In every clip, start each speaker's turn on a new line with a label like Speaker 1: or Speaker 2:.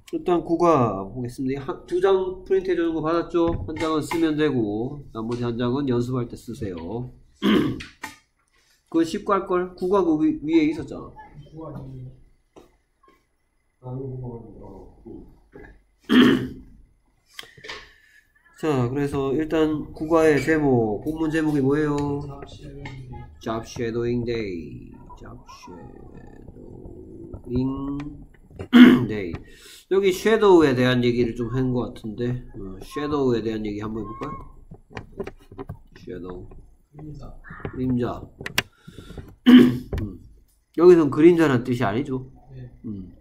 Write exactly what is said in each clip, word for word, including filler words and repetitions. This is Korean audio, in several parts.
Speaker 1: 일단 국어 보겠습니다. 두 장 프린트 해주는 거 받았죠? 한 장은 쓰면 되고 나머지 한 장은 연습할 때 쓰세요. 그거 쉽고 할걸? 국어 그 위, 위에 있었잖아. 자, 그래서 일단 국어의 제목, 본문 제목이 뭐예요? Job Shadowing Day. Job Shadowing Day. 여기 Shadow에 대한 얘기를 좀 한 것 같은데, 어, Shadow에 대한 얘기 한번 해볼까요? Shadow. 그림자. 그림자. 음. 여기서는 그림자라는 뜻이 아니죠? 네. 음.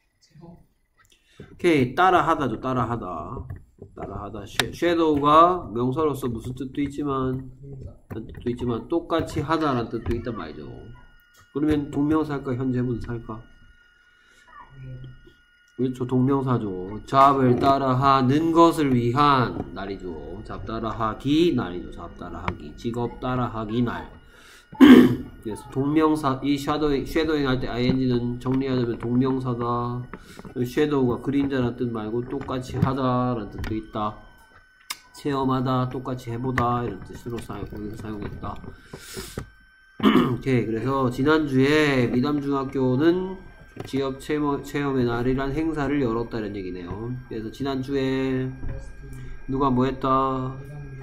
Speaker 1: 오케이, 따라하다죠, 따라하다. 따라하다. shadow가 명사로서 무슨 뜻도 있지만, 뜻도 있지만, 똑같이 하다라는 뜻도 있단 말이죠. 그러면 동명사 할까, 현재분사 할까? 그렇죠, 동명사죠. 잡을 따라하는 것을 위한 날이죠. 잡 따라하기 날이죠. 잡 따라하기. 직업 따라하기 날. 그래서 동명사, 이 샤도잉, 쉐도잉 할 때 아이엔지는 정리하자면 동명사다. 쉐도우가 그림자라는 뜻 말고 똑같이 하다라는 뜻도 있다. 체험하다, 똑같이 해보다 이런 뜻으로 사용, 사용했다. 오케이. 그래서 지난주에 미담중학교는 지역 체험, 체험의 날이란 행사를 열었다는 얘기네요. 그래서 지난주에 누가 뭐 했다?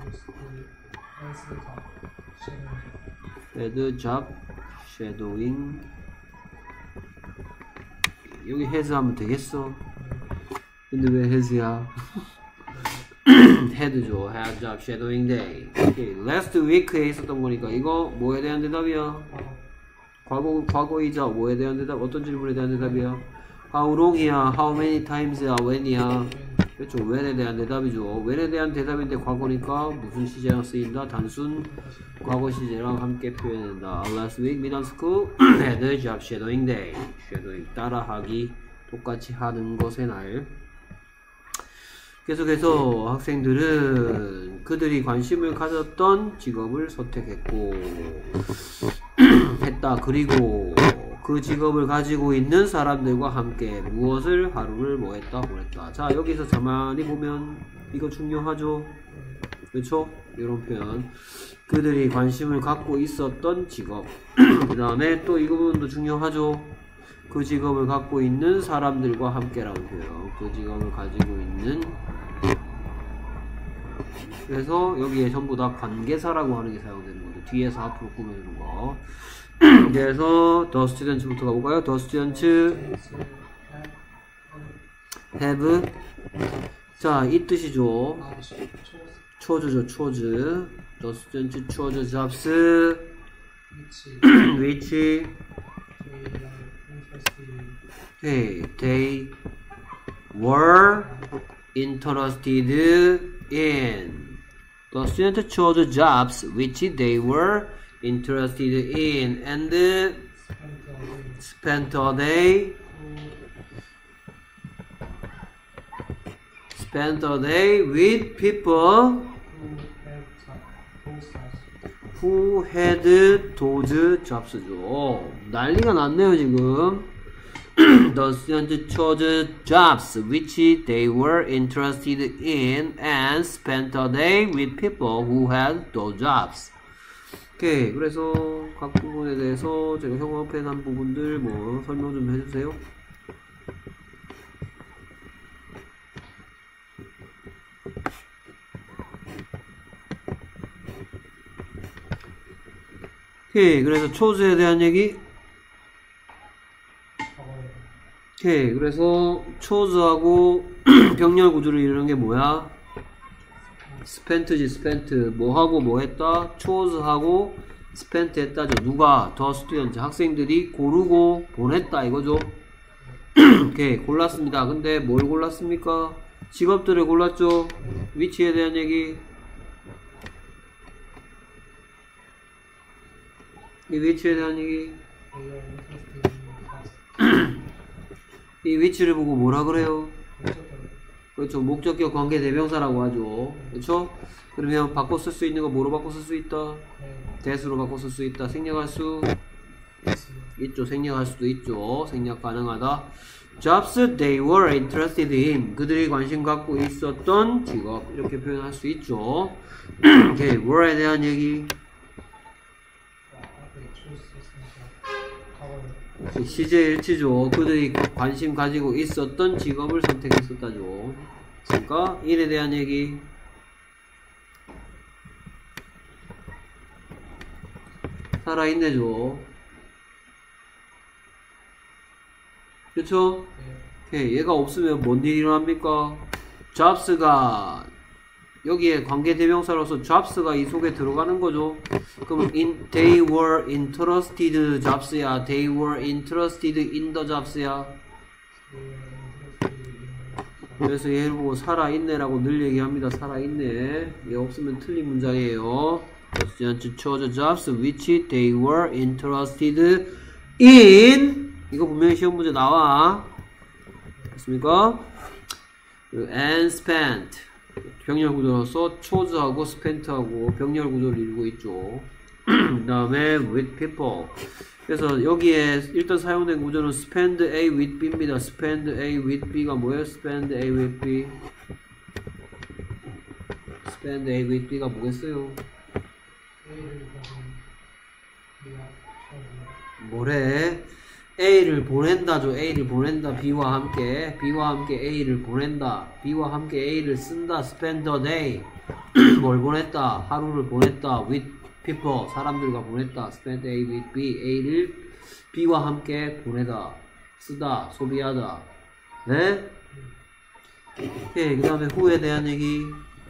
Speaker 1: Had job shadowing. 여기 has 하면 되겠어? 근데 왜 has야? had죠. had job shadowing day. Okay. last week에 있었던 거니까 이거 뭐에 대한 대답이야? 과거, 과거이자 뭐에 대한 대답? 어떤 질문에 대한 대답이야? How long이야? How many times야? When이야? 그렇죠. when에 대한 대답이죠. when에 대한 대답인데 과거니까 무슨 시제랑 쓰인다? 단순 과거 시제랑 함께 표현한다. Last week, middle school had a job shadowing day. shadowing, 따라하기, 똑같이 하는 것의 날. 계속해서 학생들은 그들이 관심을 가졌던 직업을 선택했고 했다. 그리고 그 직업을 가지고 있는 사람들과 함께 무엇을 하루를 뭐 했다 보냈다. 자, 여기서 가만히 보면 이거 중요하죠. 그렇죠? 이런 표현. 그들이 관심을 갖고 있었던 직업. 그 다음에 또 이 부분도 중요하죠. 그 직업을 갖고 있는 사람들과 함께라는 표현. 그 직업을 가지고 있는. 그래서 여기에 전부 다 관계사라고 하는 게 사용되는 거죠. 뒤에서 앞으로 꾸며주는 거. 그래서 the students부터 가볼까요? the students have. 자, 이 뜻이죠. chose, chose. the students chose jobs which hey, they were interested in. The students chose jobs which they were interested in and spent a day spent a day with people who had those jobs죠. 난리가 났네요 지금. The students chose jobs which they were interested in and spent a day with people who had those jobs. 오케이. 그래서 각 부분에 대해서 제가 형업해놓은 부분들 뭐 설명 좀 해주세요. 오케이. 그래서 chose에 대한 얘기. 오케이. 그래서 chose하고 병렬 구조를 이루는 게 뭐야? spent지, spent. 뭐하고 뭐 했다? chose하고 spent 했다죠. 누가? the student. 학생들이 고르고 보냈다 이거죠. 오케이. 골랐습니다. 근데 뭘 골랐습니까? 직업들을 골랐죠. 위치에 대한 얘기. 이 위치에 대한 얘기. 이 위치를 보고 뭐라 그래요? 그렇죠. 목적격 관계 대명사라고 하죠. 그렇죠? 그러면 바꿔 쓸 수 있는 거 뭐로 바꿔 쓸 수 있다? that으로 바꿔 쓸 수 있다. 생략할 수 있죠. 생략할 수도 있죠. 생략 가능하다. jobs they were interested in. 그들이 관심 갖고 있었던 직업. 이렇게 표현할 수 있죠. 오케이, were에 대한 얘기. 시제일치죠. 그들이 관심 가지고 있었던 직업을 선택했었다죠. 그러니까 일에 대한 얘기. 살아있네죠. 그렇죠? 오케이, 얘가 없으면 뭔 일이 일어납니까? jobs가 여기에 관계대명사로서 jobs가 이 속에 들어가는 거죠. 그럼 in, they were interested jobs야, they were interested in the jobs야. 그래서 얘를 보고 살아있네라고 늘 얘기합니다. 살아있네. 얘 없으면 틀린 문장이에요. chose jobs which they were interested in. 이거 분명히 시험 문제 나와. 됐습니까? and spent. 병렬 구조로서 chose하고 spent하고 병렬 구조를 이루고 있죠. 그 다음에 with people. 그래서 여기에 일단 사용된 구조는 spend A with B입니다. spend A with B가 뭐예요? spend A with B. spend A with B가 뭐겠어요? 뭐래? A를 보낸다죠. A를 보낸다. B와 함께. B와 함께 A를 보낸다. B와 함께 A를 쓴다. spend a day. 뭘 보냈다? 하루를 보냈다. with people. 사람들과 보냈다. spend A with B. A를 B와 함께 보내다. 쓰다. 소비하다. 네? 오케이. 그 다음에 who에 대한 얘기.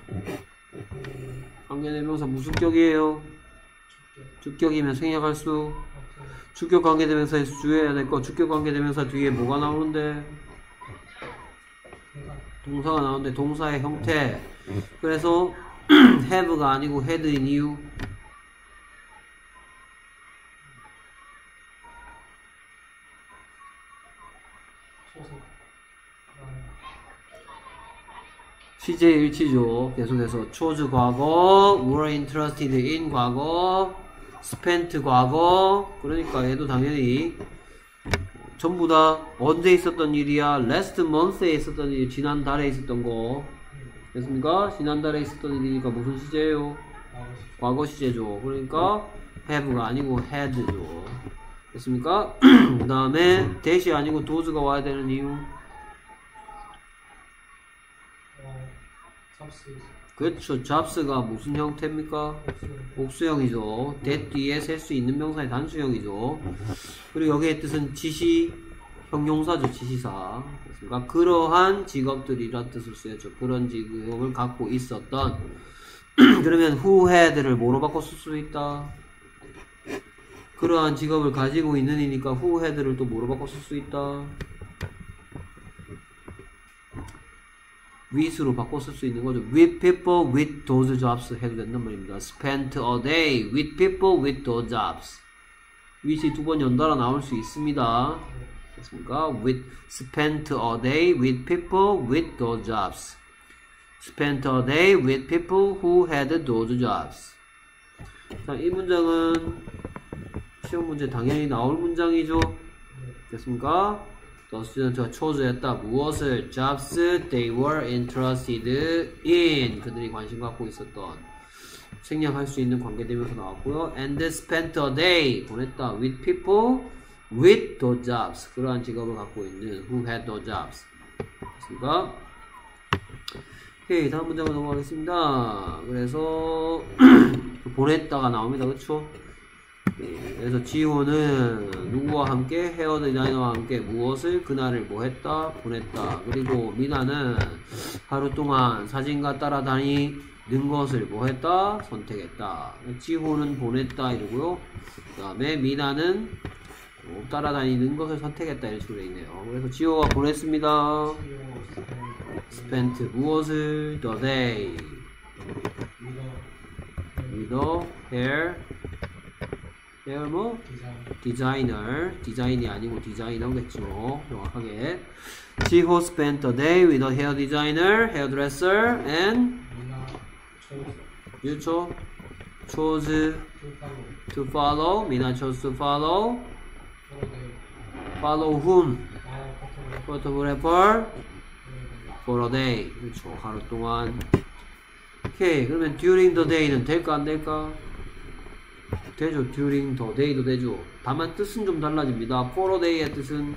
Speaker 1: 관계대명사 무슨 격이에요? 주격이면 생략할 수. 주격 관계대명사에서 주의해야 될 거. 주격 관계대명사 뒤에 뭐가 나오는데? 동사가 나오는데 동사의 형태. 그래서 have가 아니고 had인 이유. 시제일치죠. 계속해서 chose 과거, were interested in 과거, spent 과거. 그러니까 얘도 당연히 전부 다 언제 있었던 일이야? last month에 있었던 일, 지난달에 있었던 거. 됐습니까? 지난달에 있었던 일이니까 무슨 시제예요? 과거 시제죠. 그러니까 have가 아니고 had죠. 됐습니까? 그 다음에 that이 아니고 does가 와야 되는 이유. 그렇죠. jobs가 무슨 형태입니까? 복수형이죠. that 뒤에 셀 수 있는 명사의 단수형이죠. 그리고 여기의 뜻은 지시, 형용사죠. 지시사. 그러니까 그러한 직업들이란 뜻을 쓰였죠. 그런 직업을 갖고 있었던. 그러면 who had를 뭐로 바꿔 쓸 수 있다? 그러한 직업을 가지고 있는 이니까 who had를 또 뭐로 바꿔 쓸 수 있다? with로 바꿔 쓸 수 있는 거죠. with people with those jobs 해도 된단 말입니다. spent a day with people with those jobs. with이 두 번 연달아 나올 수 있습니다. 됐습니까? with spent a day with people with those jobs. spent a day with people who had those jobs. 자, 이 문장은 시험 문제 당연히 나올 문장이죠. 됐습니까? The student가 chose했다. 무엇을? jobs they were interested in. 그들이 관심 갖고 있었던. 생략할 수 있는 관계대명사 나왔고요. and spent a day. 보냈다. with people with those jobs. 그러한 직업을 갖고 있는 who had those jobs. 됐습니까? 오케이. 다음 문장으로 넘어가겠습니다. 그래서 보냈다가 나옵니다. 그쵸? 네, 그래서 지호는 누구와 함께? 헤어 디자이너와 함께 무엇을? 그날을 뭐 했다? 보냈다. 그리고 미나는 하루 동안 사진과 따라다니는 것을 뭐 했다? 선택했다. 지호는 보냈다 이러고요. 그 다음에 미나는 뭐 따라다니는 것을 선택했다 이런 식으로 있네요. 그래서 지호가 보냈습니다. spent 무엇을? the day with the hair hair 뭐? 디자이너. 디자인이 아니고 디자이너겠죠. 정확하게. 지호 spent a day with a hair designer, hairdresser, and you chose, chose to follow. 미나 chose to follow. follow whom? photographer for a day. 그렇죠. 하루 동안. 오케이. 그러면 during the day는 될까 안 될까? 되죠. during the day도 되죠. 다만 뜻은 좀 달라집니다. for a day의 뜻은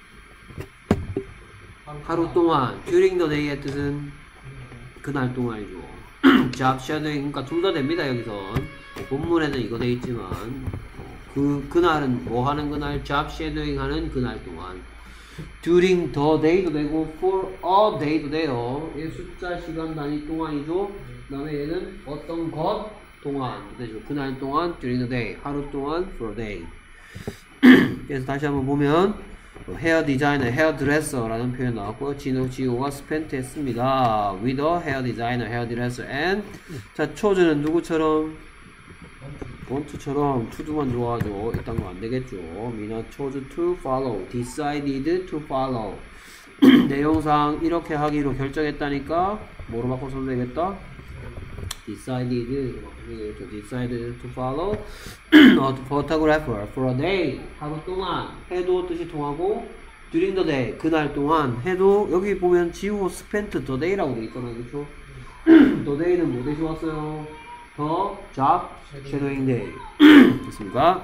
Speaker 1: 하루 동안. during the day의 뜻은 그날 동안이죠. job shadowing. 그러니까 둘 다 됩니다. 여기선 본문에는 이거 돼 있지만 그 그날은 뭐 하는 그날? job shadowing 하는 그날 동안. during the day도 되고 for a day도 돼요. 얘 숫자 시간 단위 동안이죠. 그 다음에 얘는 어떤 것 동안 되죠. 그날 동안 during the day. 하루 동안 for a day. 그래서 다시 한번 보면 헤어 디자이너, 헤어 드레서라는 표현 나왔고요. 진호, 지호가 spent 했습니다. with a hair designer, hair dresser and 자, chose는 누구처럼? want처럼 to도만 좋아하죠. 이딴 거 안 되겠죠. 미나 chose to follow, decided to follow. 내용상 이렇게 하기로 결정했다니까 뭐로 바꿔서 되겠다? decided, decided to follow a photographer for a day. 하루 동안 해도 뜻이 통하고 during the day 그날 동안 해도 여기 보면 지우 spent the day라고 되어 있잖아요. 그렇죠? the day는 뭐 대신 왔어요? the job shadowing day. 됐습니까?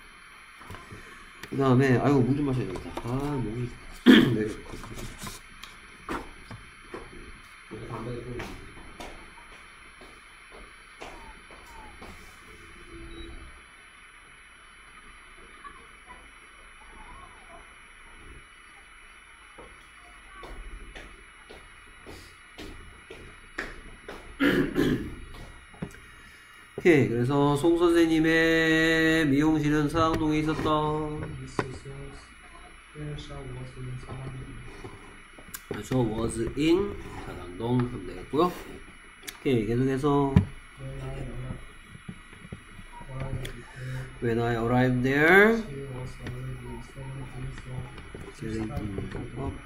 Speaker 1: 그 다음에 아이고 물 좀 마셔야 되겠다. 아 목이 네. 오케이. 그래서 송 선생님의 미용실은 사당동에 있었다. 그래서 was in 사당동 하면 되겠고요. 오케이. 계속해서 when I arrived there getting up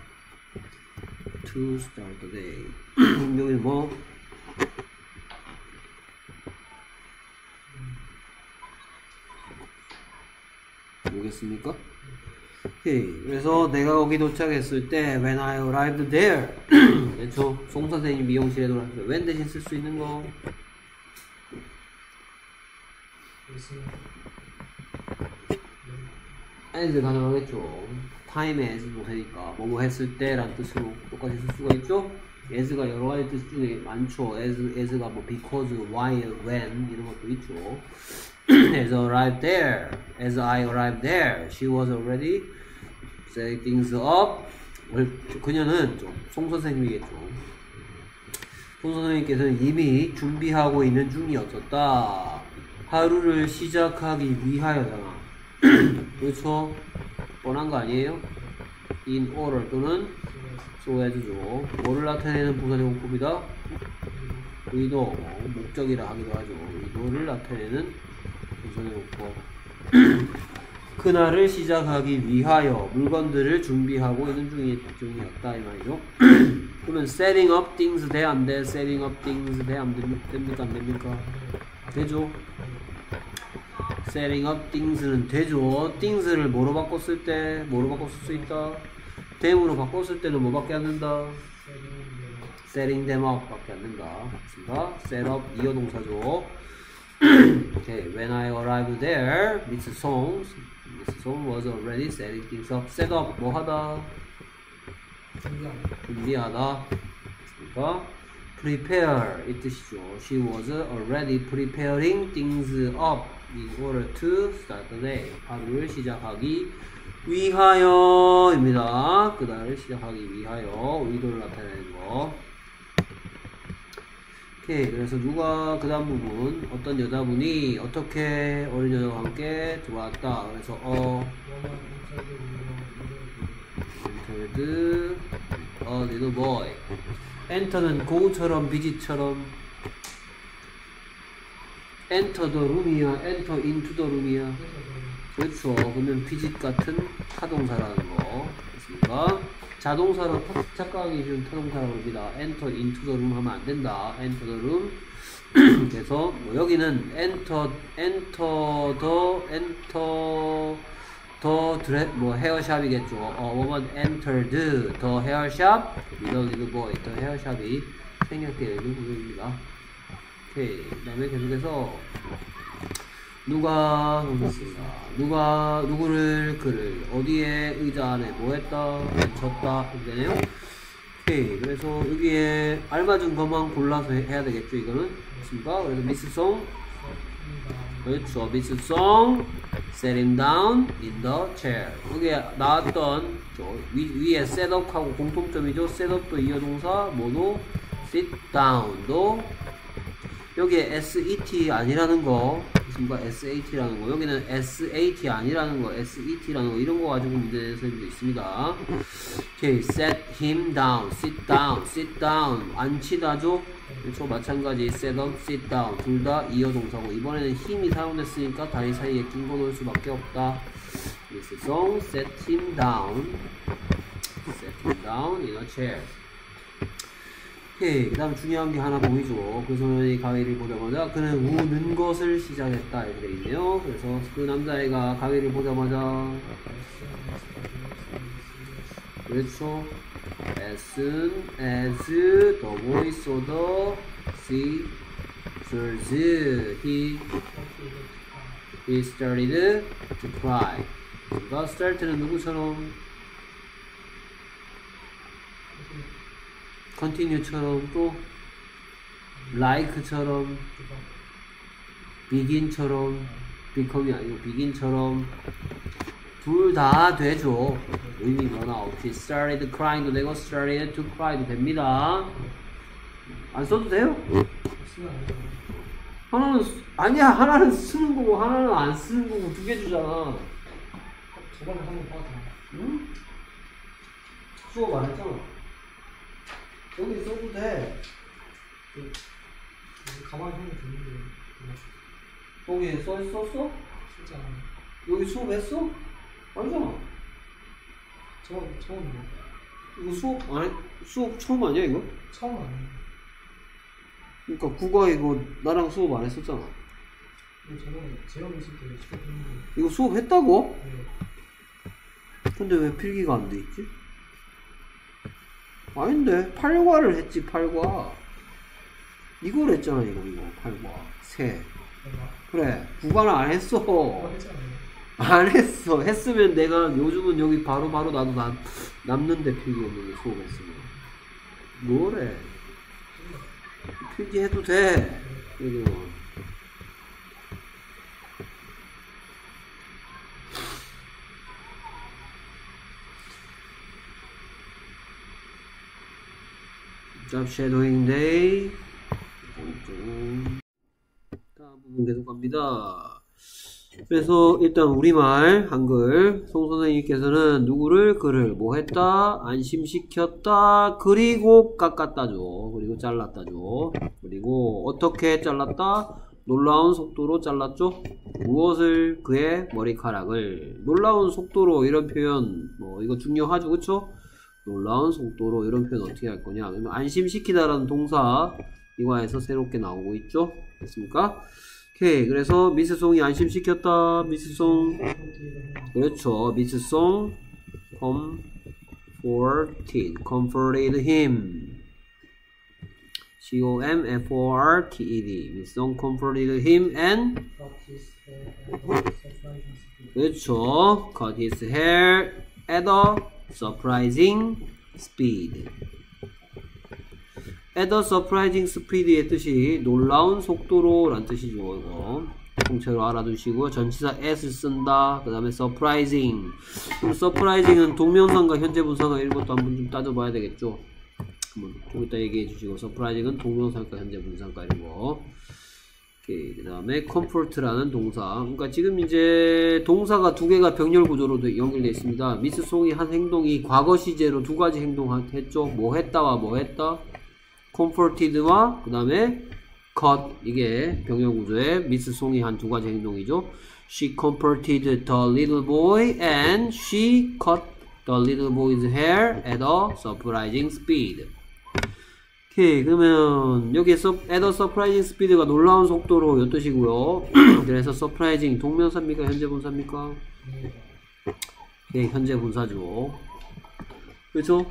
Speaker 1: to start the day. 여기 뭐 뭐겠습니까? 오케이. 그래서 내가 거기 도착했을 때 when I arrived there 그렇죠. 송 선생님 미용실에 돌아왔을 때 when 대신 쓸 수 있는 거 as 가능하겠죠. time as도 되니까 뭐뭐 했을 때 라는 뜻으로 똑같이 쓸 수가 있죠. as가 여러 가지 뜻 중에 많죠. as, as가 뭐 because, while, when 이런 것도 있죠. as I arrived there, as I arrived there, she was already setting things up. 그녀는 좀 송 선생님이겠죠. 송 선생님께서는 이미 준비하고 있는 중이었었다. 하루를 시작하기 위하여잖아. 그렇죠? 뻔한 거 아니에요? in order 또는 so as죠. 뭐를 나타내는 부사제공법이다? 의도, 목적이라 하기도 하죠. 의도를 나타내는 부사제공법. 그날을 시작하기 위하여 물건들을 준비하고 있는 중이, 중이었다 이 말이죠. 그러면 setting up things 돼 안 돼? setting up things 돼 안 됩니까? 안 됩니까? 되죠? setting up things는 되죠. things를 뭐로 바꿨을 때 뭐로 바꿨을 수 있다? them으로 바꿨을 때는 뭐밖에 안 된다? setting them up 밖에 안 된다. 그렇습니다. set up 이어동사죠. Okay, when I arrived there, Miss Song, Miss Song was already setting things up. set up 뭐 하다? 준비하다. 그러니까 prepare 이 뜻이죠. She was already preparing things up in order to start the day. 하루를 시작하기 위하여입니다. 그날을 시작하기 위하여 의도를 나타내는 거. 오케이. 그래서 누가 그 다음 부분 어떤 여자분이 어떻게 어린 여자와 함께 들어왔다. 그래서 어 entered a little boy. enter는 go처럼 visit처럼 enter the room이야, enter into the room이야. 그렇죠. 그러면 visit 같은 타동사라는 거. 됐습니까? 자동사로 타, 착각하기 쉬운 타동사라고 합니다. enter into the room 하면 안 된다. enter the room. 그래서 뭐 여기는 enter, enter the, enter 더 드레 뭐 헤어샵이겠죠. 어, woman entered the hairshop with a little boy. 더 헤어샵이 생략되어 있는 부분입니다. 오케이. 그 다음에 계속해서 누가 누가 누구를 그를 어디에 의자 안에 뭐 했다 앉혔다 이렇게 되네요. 오케이. 그래서 여기에 알맞은 것만 골라서 해, 해야 되겠죠. 이거는 맞습니까? 그래서 미스 송 그렇죠. 미스 송 set him down in the chair. 여기에 나왔던 저 위, 위에 setup하고 공통점이죠. setup도 이어동사 뭐도 sit down도 여기에 set 아니라는 거 무슨가 sat라는 거 여기는 sat 아니라는 거 set라는 거 이런 거 가지고 문제 내는 사람도 있습니다. 오케이. set him down sit down sit down 앉히다죠. 그렇죠. 마찬가지 set up sit down 둘 다 이어동사고 이번에는 힘이 사용됐으니까 다리 사이에 낀 거 넣을 수밖에 없다. Miss Song set him down set him down in a chair. 오케이. 그 다음 중요한 게 하나 보이죠. 그 소년이 가위를 보자마자 그는 우는 것을 시작했다 이렇게 되어있네요. 그래서 그 남자애가 가위를 보자마자 그렇죠. As soon as the boy saw the scissors he he started to cry. 그러니까 start는 누구처럼? continue처럼 또 like처럼 begin처럼 become이 아니고 begin처럼 둘 다 되죠. 의미 변화 없이 started crying도 되고 started to cry도 됩니다. 안 써도 돼요? 하나는 아니야 하나는 쓰는 거고 하나는 안 쓰는 거고 두 개 주잖아.
Speaker 2: 저번에 한번 봐왔잖아.
Speaker 1: 응? 수업 안 했잖아. 여기 써도 돼.
Speaker 2: 그, 가방에 한번 줬는데
Speaker 1: 거기 써 있었어?
Speaker 2: 쓰지 않아.
Speaker 1: 여기 수업했어? 아니잖아.
Speaker 2: 처음 처음이야.
Speaker 1: 이거 수업 안 해? 수업 처음 아니야 이거?
Speaker 2: 처음 아니야.
Speaker 1: 그러니까 국어 이거 나랑 수업 안 했었잖아.
Speaker 2: 이거 저번에 재영 있을 때 수업했는데.
Speaker 1: 이거 수업 했다고?
Speaker 2: 네.
Speaker 1: 근데 왜 필기가 안 돼 있지? 아닌데 팔과를 했지. 팔과 이걸 했잖아. 이거 이거 팔과 세. 그래 국어는 안 했어.
Speaker 2: 그거 했잖아요.
Speaker 1: 안 했어. 했으면 내가 요즘은 여기 바로 바로 나도 남, 남는데 필기했는데 수업했으면 뭐래. 필기해도 돼. 이거 Job shadowing day. 다음 부분 계속 갑니다. 그래서 일단 우리말 한글 송 선생님께서는 누구를 그를 뭐 했다 안심시켰다 그리고 깎았다죠. 그리고 잘랐다죠. 그리고 어떻게 잘랐다 놀라운 속도로 잘랐죠. 무엇을 그의 머리카락을 놀라운 속도로 이런 표현 뭐 이거 중요하죠. 그쵸? 놀라운 속도로 이런 표현 어떻게 할 거냐 그러면 안심시키다라는 동사 이과에서 새롭게 나오고 있죠. 됐습니까? 오케이. 그래서 미스 송이 안심시켰다. 미스 송 그렇죠. 미스 송 comforted comforted him C O M F O R T E D 미스 송 comforted him and 그렇죠. cut his hair at a surprising speed. at a surprising speed의 뜻이 놀라운 속도로 라는 뜻이죠. 이거 통째로 알아두시고 전치사 at을 쓴다. 그 다음에 surprising surprising은 동명사인가 현재분사인가 이런 것도 한번 좀 따져봐야 되겠죠. 한번 좀 이따 얘기해 주시고 surprising은 동명사인가 현재분사인가 이런 거. 오케이. 그 다음에 comfort라는 동사. 그러니까 지금 이제 동사가 두 개가 병렬 구조로 연결되어 있습니다. 미스 송이 한 행동이 과거 시제로 두 가지 행동했죠. 뭐 했다와 뭐 했다. comforted와 그 다음에 cut 이게 병렬 구조의 미스 송이 한 두 가지 행동이죠. She comforted the little boy and she cut the little boy's hair at a surprising speed. 오케이. 그러면 여기에서 at a surprising speed가 놀라운 속도로 이 뜻이고요. 그래서 surprising 동명사입니까? 현재 분사입니까? 오케이, 현재 분사죠. 그렇죠?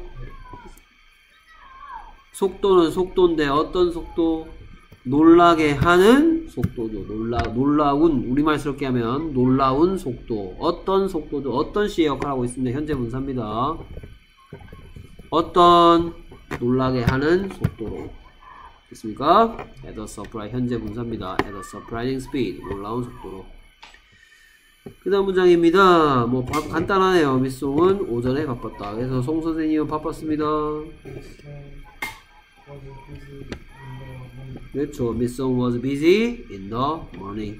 Speaker 1: 속도는 속도인데 어떤 속도? 놀라게 하는 속도죠. 놀라, 놀라운, 우리말스럽게 하면 놀라운 속도. 어떤 속도죠? 어떤 시의 역할을 하고 있습니다. 현재 분사입니다. 어떤 놀라게 하는 속도로. 됐습니까? At a surprise, 현재 분사입니다. At a surprising speed, 놀라운 속도로. 그 다음 문장입니다. 뭐 바, 간단하네요. 미송은 오전에 바빴다. 그래서 송 선생님은 바빴습니다. 그렇죠. Miss Song was busy in the morning.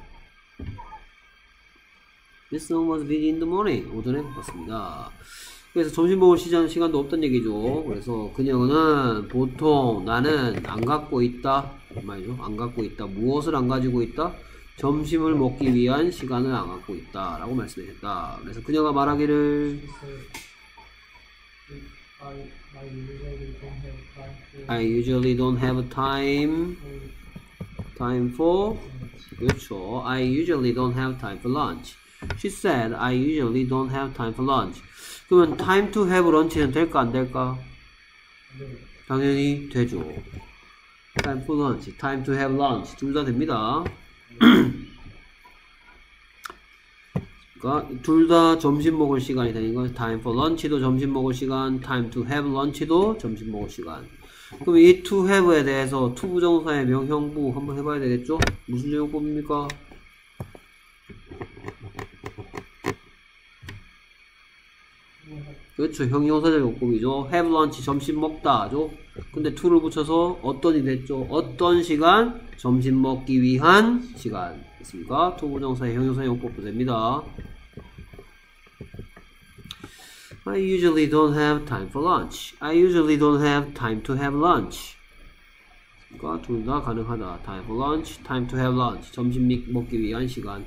Speaker 1: Miss Song was busy in the morning. 오전에 바빴습니다. 그래서 점심 먹을 시간, 시간도 없단 얘기죠. 그래서 그녀는 보통 나는 안 갖고 있다. 말이죠. 안 갖고 있다. 무엇을 안 가지고 있다? 점심을 먹기 위한 시간을 안 갖고 있다. 라고 말씀했다. 그래서 그녀가 말하기를 I usually don't have time time for 그렇죠. I usually don't have time for lunch. She said I usually don't have time for lunch. 그러면 time to have lunch는 될까 안 될까? 당연히 되죠. time for lunch, time to have lunch 둘 다 됩니다. 그러니까 둘 다 점심 먹을 시간이 되는 건 time for lunch도 점심 먹을 시간, time to have lunch도 점심 먹을 시간. 그럼 이 to have에 대해서 to 부정사의 명형부 한번 해봐야 되겠죠? 무슨 용법입니까? 그렇죠. 형용사적 용법이죠. have lunch 점심 먹다죠. 근데 to를 붙여서 어떤이 됐죠? 어떤 시간? 점심 먹기 위한 시간. 됐습니까? to 부정사의 형용사 용법도 됩니다. I usually don't have time for lunch. I usually don't have time to have lunch. 그러니까 둘 다 가능하다. time for lunch, time to have lunch. 점심 먹기 위한 시간.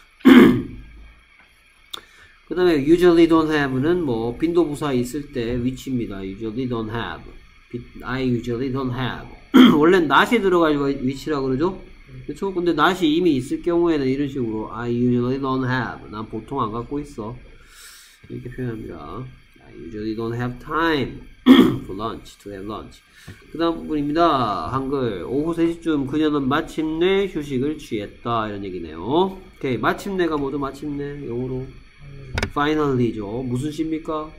Speaker 1: 그 다음에 usually don't have는 뭐 빈도부사 있을 때 위치입니다. usually don't have. I usually don't have. 원래는 not이 들어갈 위치라 그러죠? 그렇죠? 근데 not이 이미 있을 경우에는 이런 식으로 I usually don't have. 난 보통 안 갖고 있어. 이렇게 표현합니다. I usually don't have time for lunch, to have lunch. 그 다음 부분입니다. 한글. 오후 세 시쯤 그녀는 마침내 휴식을 취했다. 이런 얘기네요. 오케이. 마침내가 뭐죠? 마침내. 영어로. finally죠. 무슨 시입니까?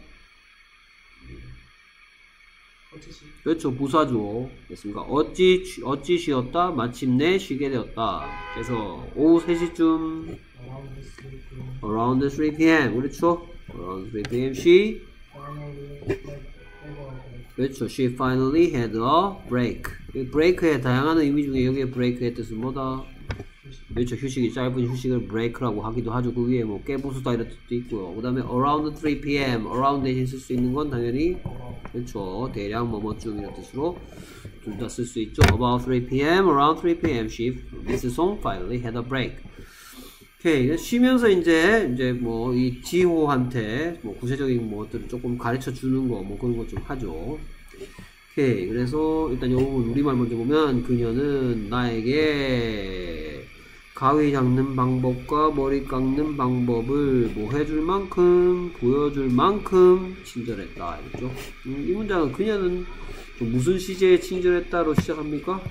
Speaker 1: 그렇죠. 부사죠. 됐습니까? 어찌, 어찌 쉬었다? 마침내 쉬게 되었다. 그래서 오후 세 시쯤 around three p.m. 그렇죠? around three p.m. she 그렇죠. she finally had a break. break의 다양한 의미 중에 여기에 break의 뜻은 뭐다? 그렇죠. 휴식이 짧은 휴식을 break라고 하기도 하죠. 그 위에 뭐 깨부수다 이런 뜻도 있고요. 그 다음에 around three p.m. around 대신 쓸 수 있는 건 당연히 그렇죠. 대략 뭐뭐쯤 이런 뜻으로 둘 다 쓸 수 있죠. about three p.m. around three p.m. she Miss Song finally had a break. 오케이. 쉬면서 이제 이제 뭐 이 지호한테 뭐 구체적인 뭐들을 조금 가르쳐 주는 거 뭐 그런 거 좀 하죠. 오케이. 그래서 일단 이 부분 우리말 먼저 보면 그녀는 나에게 가위 잡는 방법과 머리 깎는 방법을 뭐 해줄 만큼 보여줄 만큼 친절했다. 이렇죠? 음, 이 문장은 그녀는 좀 무슨 시제에 친절했다로 시작합니까?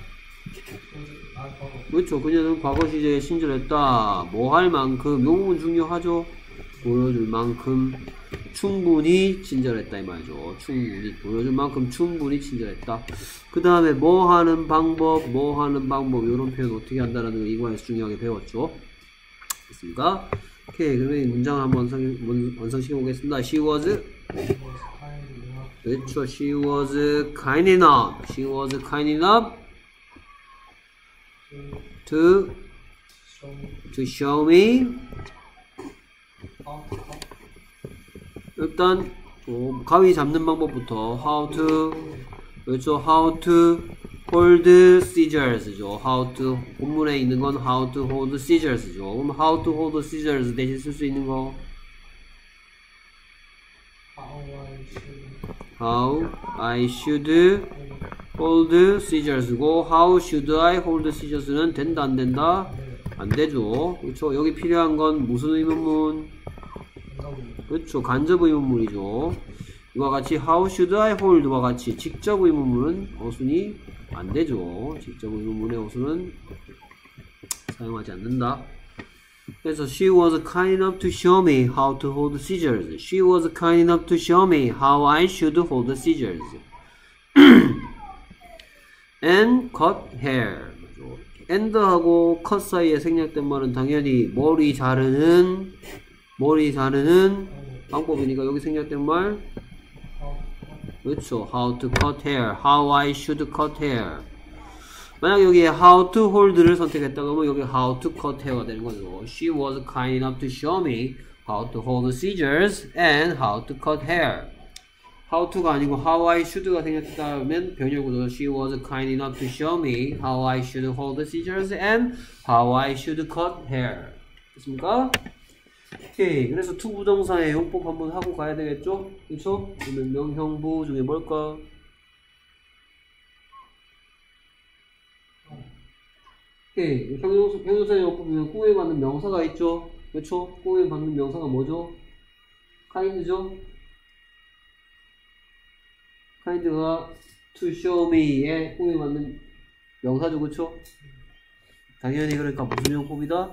Speaker 1: 그렇죠. 그녀는 과거 시제에 친절했다. 뭐 할 만큼, 요 부분 중요하죠. 보여줄 만큼 충분히 친절했다 이 말이죠. 충분히 보여줄 만큼 충분히 친절했다. 그 다음에 뭐 하는 방법, 뭐 하는 방법 이런 표현 어떻게 한다라는 거 이과에서 중요하게 배웠죠. 됐습니까? 오케이. 그러면 이 문장을 한번 완성, 완성시켜 보겠습니다. She was 그렇죠. She was kind enough. She was kind enough to to show me. 일단 어, 가위 잡는 방법부터 how to 그렇죠. how to hold scissors죠. how to 본문에 있는 건 how to hold scissors죠. 그럼 how to hold scissors 대신 쓸 수 있는 거 how I should hold scissors고 how should I hold scissors는 된다 안 된다? 안 되죠. 그렇죠. 여기 필요한 건 무슨 의문문? 그렇죠. 간접 의문문이죠. 이와 같이 how should I hold와 같이 직접 의문문은 어순이 안 되죠. 직접 의문문의 어순은 사용하지 않는다. 그래서 she was kind enough to show me how to hold scissors. She was kind enough to show me how I should hold the scissors. and cut hair. and하고 cut 사이에 생략된 말은 당연히 머리 자르는 머리 자르는 방법이니까 여기 생략된 말 그렇죠. how to cut hair. how I should cut hair. 만약 여기에 how to hold를 선택했다 그러면 여기 how to cut hair가 되는 거죠. She was kind enough to show me how to hold scissors and how to cut hair. how to가 아니고 how I should가 생략했다면 변형구도 She was kind enough to show me how I should hold scissors and how I should cut hair. 됐습니까? 오케이. 그래서 to 부정사의 용법 한번 하고 가야 되겠죠? 그렇죠? 그러면 명형부 중에 뭘까? 오케이. 형용사, 형용사의 용법이면 꾸에 받는 명사가 있죠? 그렇죠? 꾸에 받는 명사가 뭐죠? kind죠? kind가 to show me의 꾸에 받는 명사죠, 그렇죠? 당연히 그러니까 무슨 용법이다?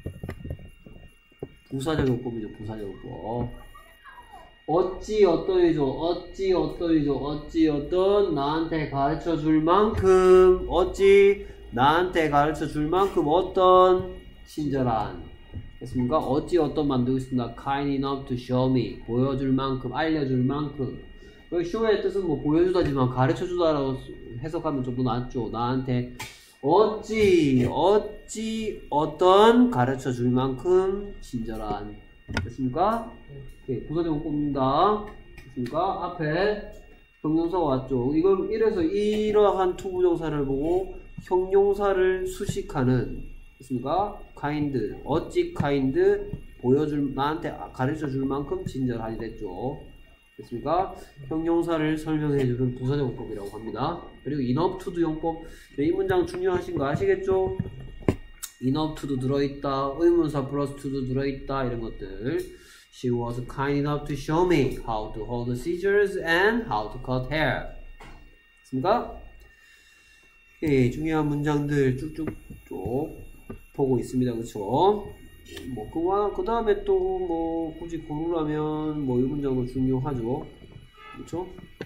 Speaker 1: 부사적 용법이죠, 부사적 용법. 어찌 어떠이죠, 어찌 어떠이죠, 어찌 어떤 나한테 가르쳐 줄 만큼, 어찌 나한테 가르쳐 줄 만큼 어떤 친절한. 됐습니까? 어찌 어떤 만들고 있습니다. kind enough to show me. 보여줄 만큼, 알려줄 만큼. 여기 show의 뜻은 뭐 보여주다지만 가르쳐 주다라고 해석하면 좀 더 낫죠. 나한테 어찌, 어찌 어떤 가르쳐 줄 만큼 친절한. 됐습니까? 네, 부사적 용법입니다. 됐습니까? 앞에 형용사가 왔죠. 이걸 이래서 이러한 투부정사를 보고 형용사를 수식하는, 됐습니까? kind, 어찌 kind, 보여줄, 나한테 가르쳐 줄 만큼 친절하니 됐죠. 됐습니까? 형용사를 설명해주는 부사적 용법이라고 합니다. 그리고 enough to도 용법. 이 문장 중요하신 거 아시겠죠? enough to도 들어있다, 의문사 플러스 to도 들어있다, 이런 것들. She was kind enough to show me how to hold the scissors and how to cut hair. 됐습니까? 예, 중요한 문장들 쭉쭉 쭉 보고 있습니다. 그쵸? 뭐, 그와, 그 다음에 또, 뭐, 굳이 고르라면, 뭐, 이 문장도 중요하죠. 그쵸?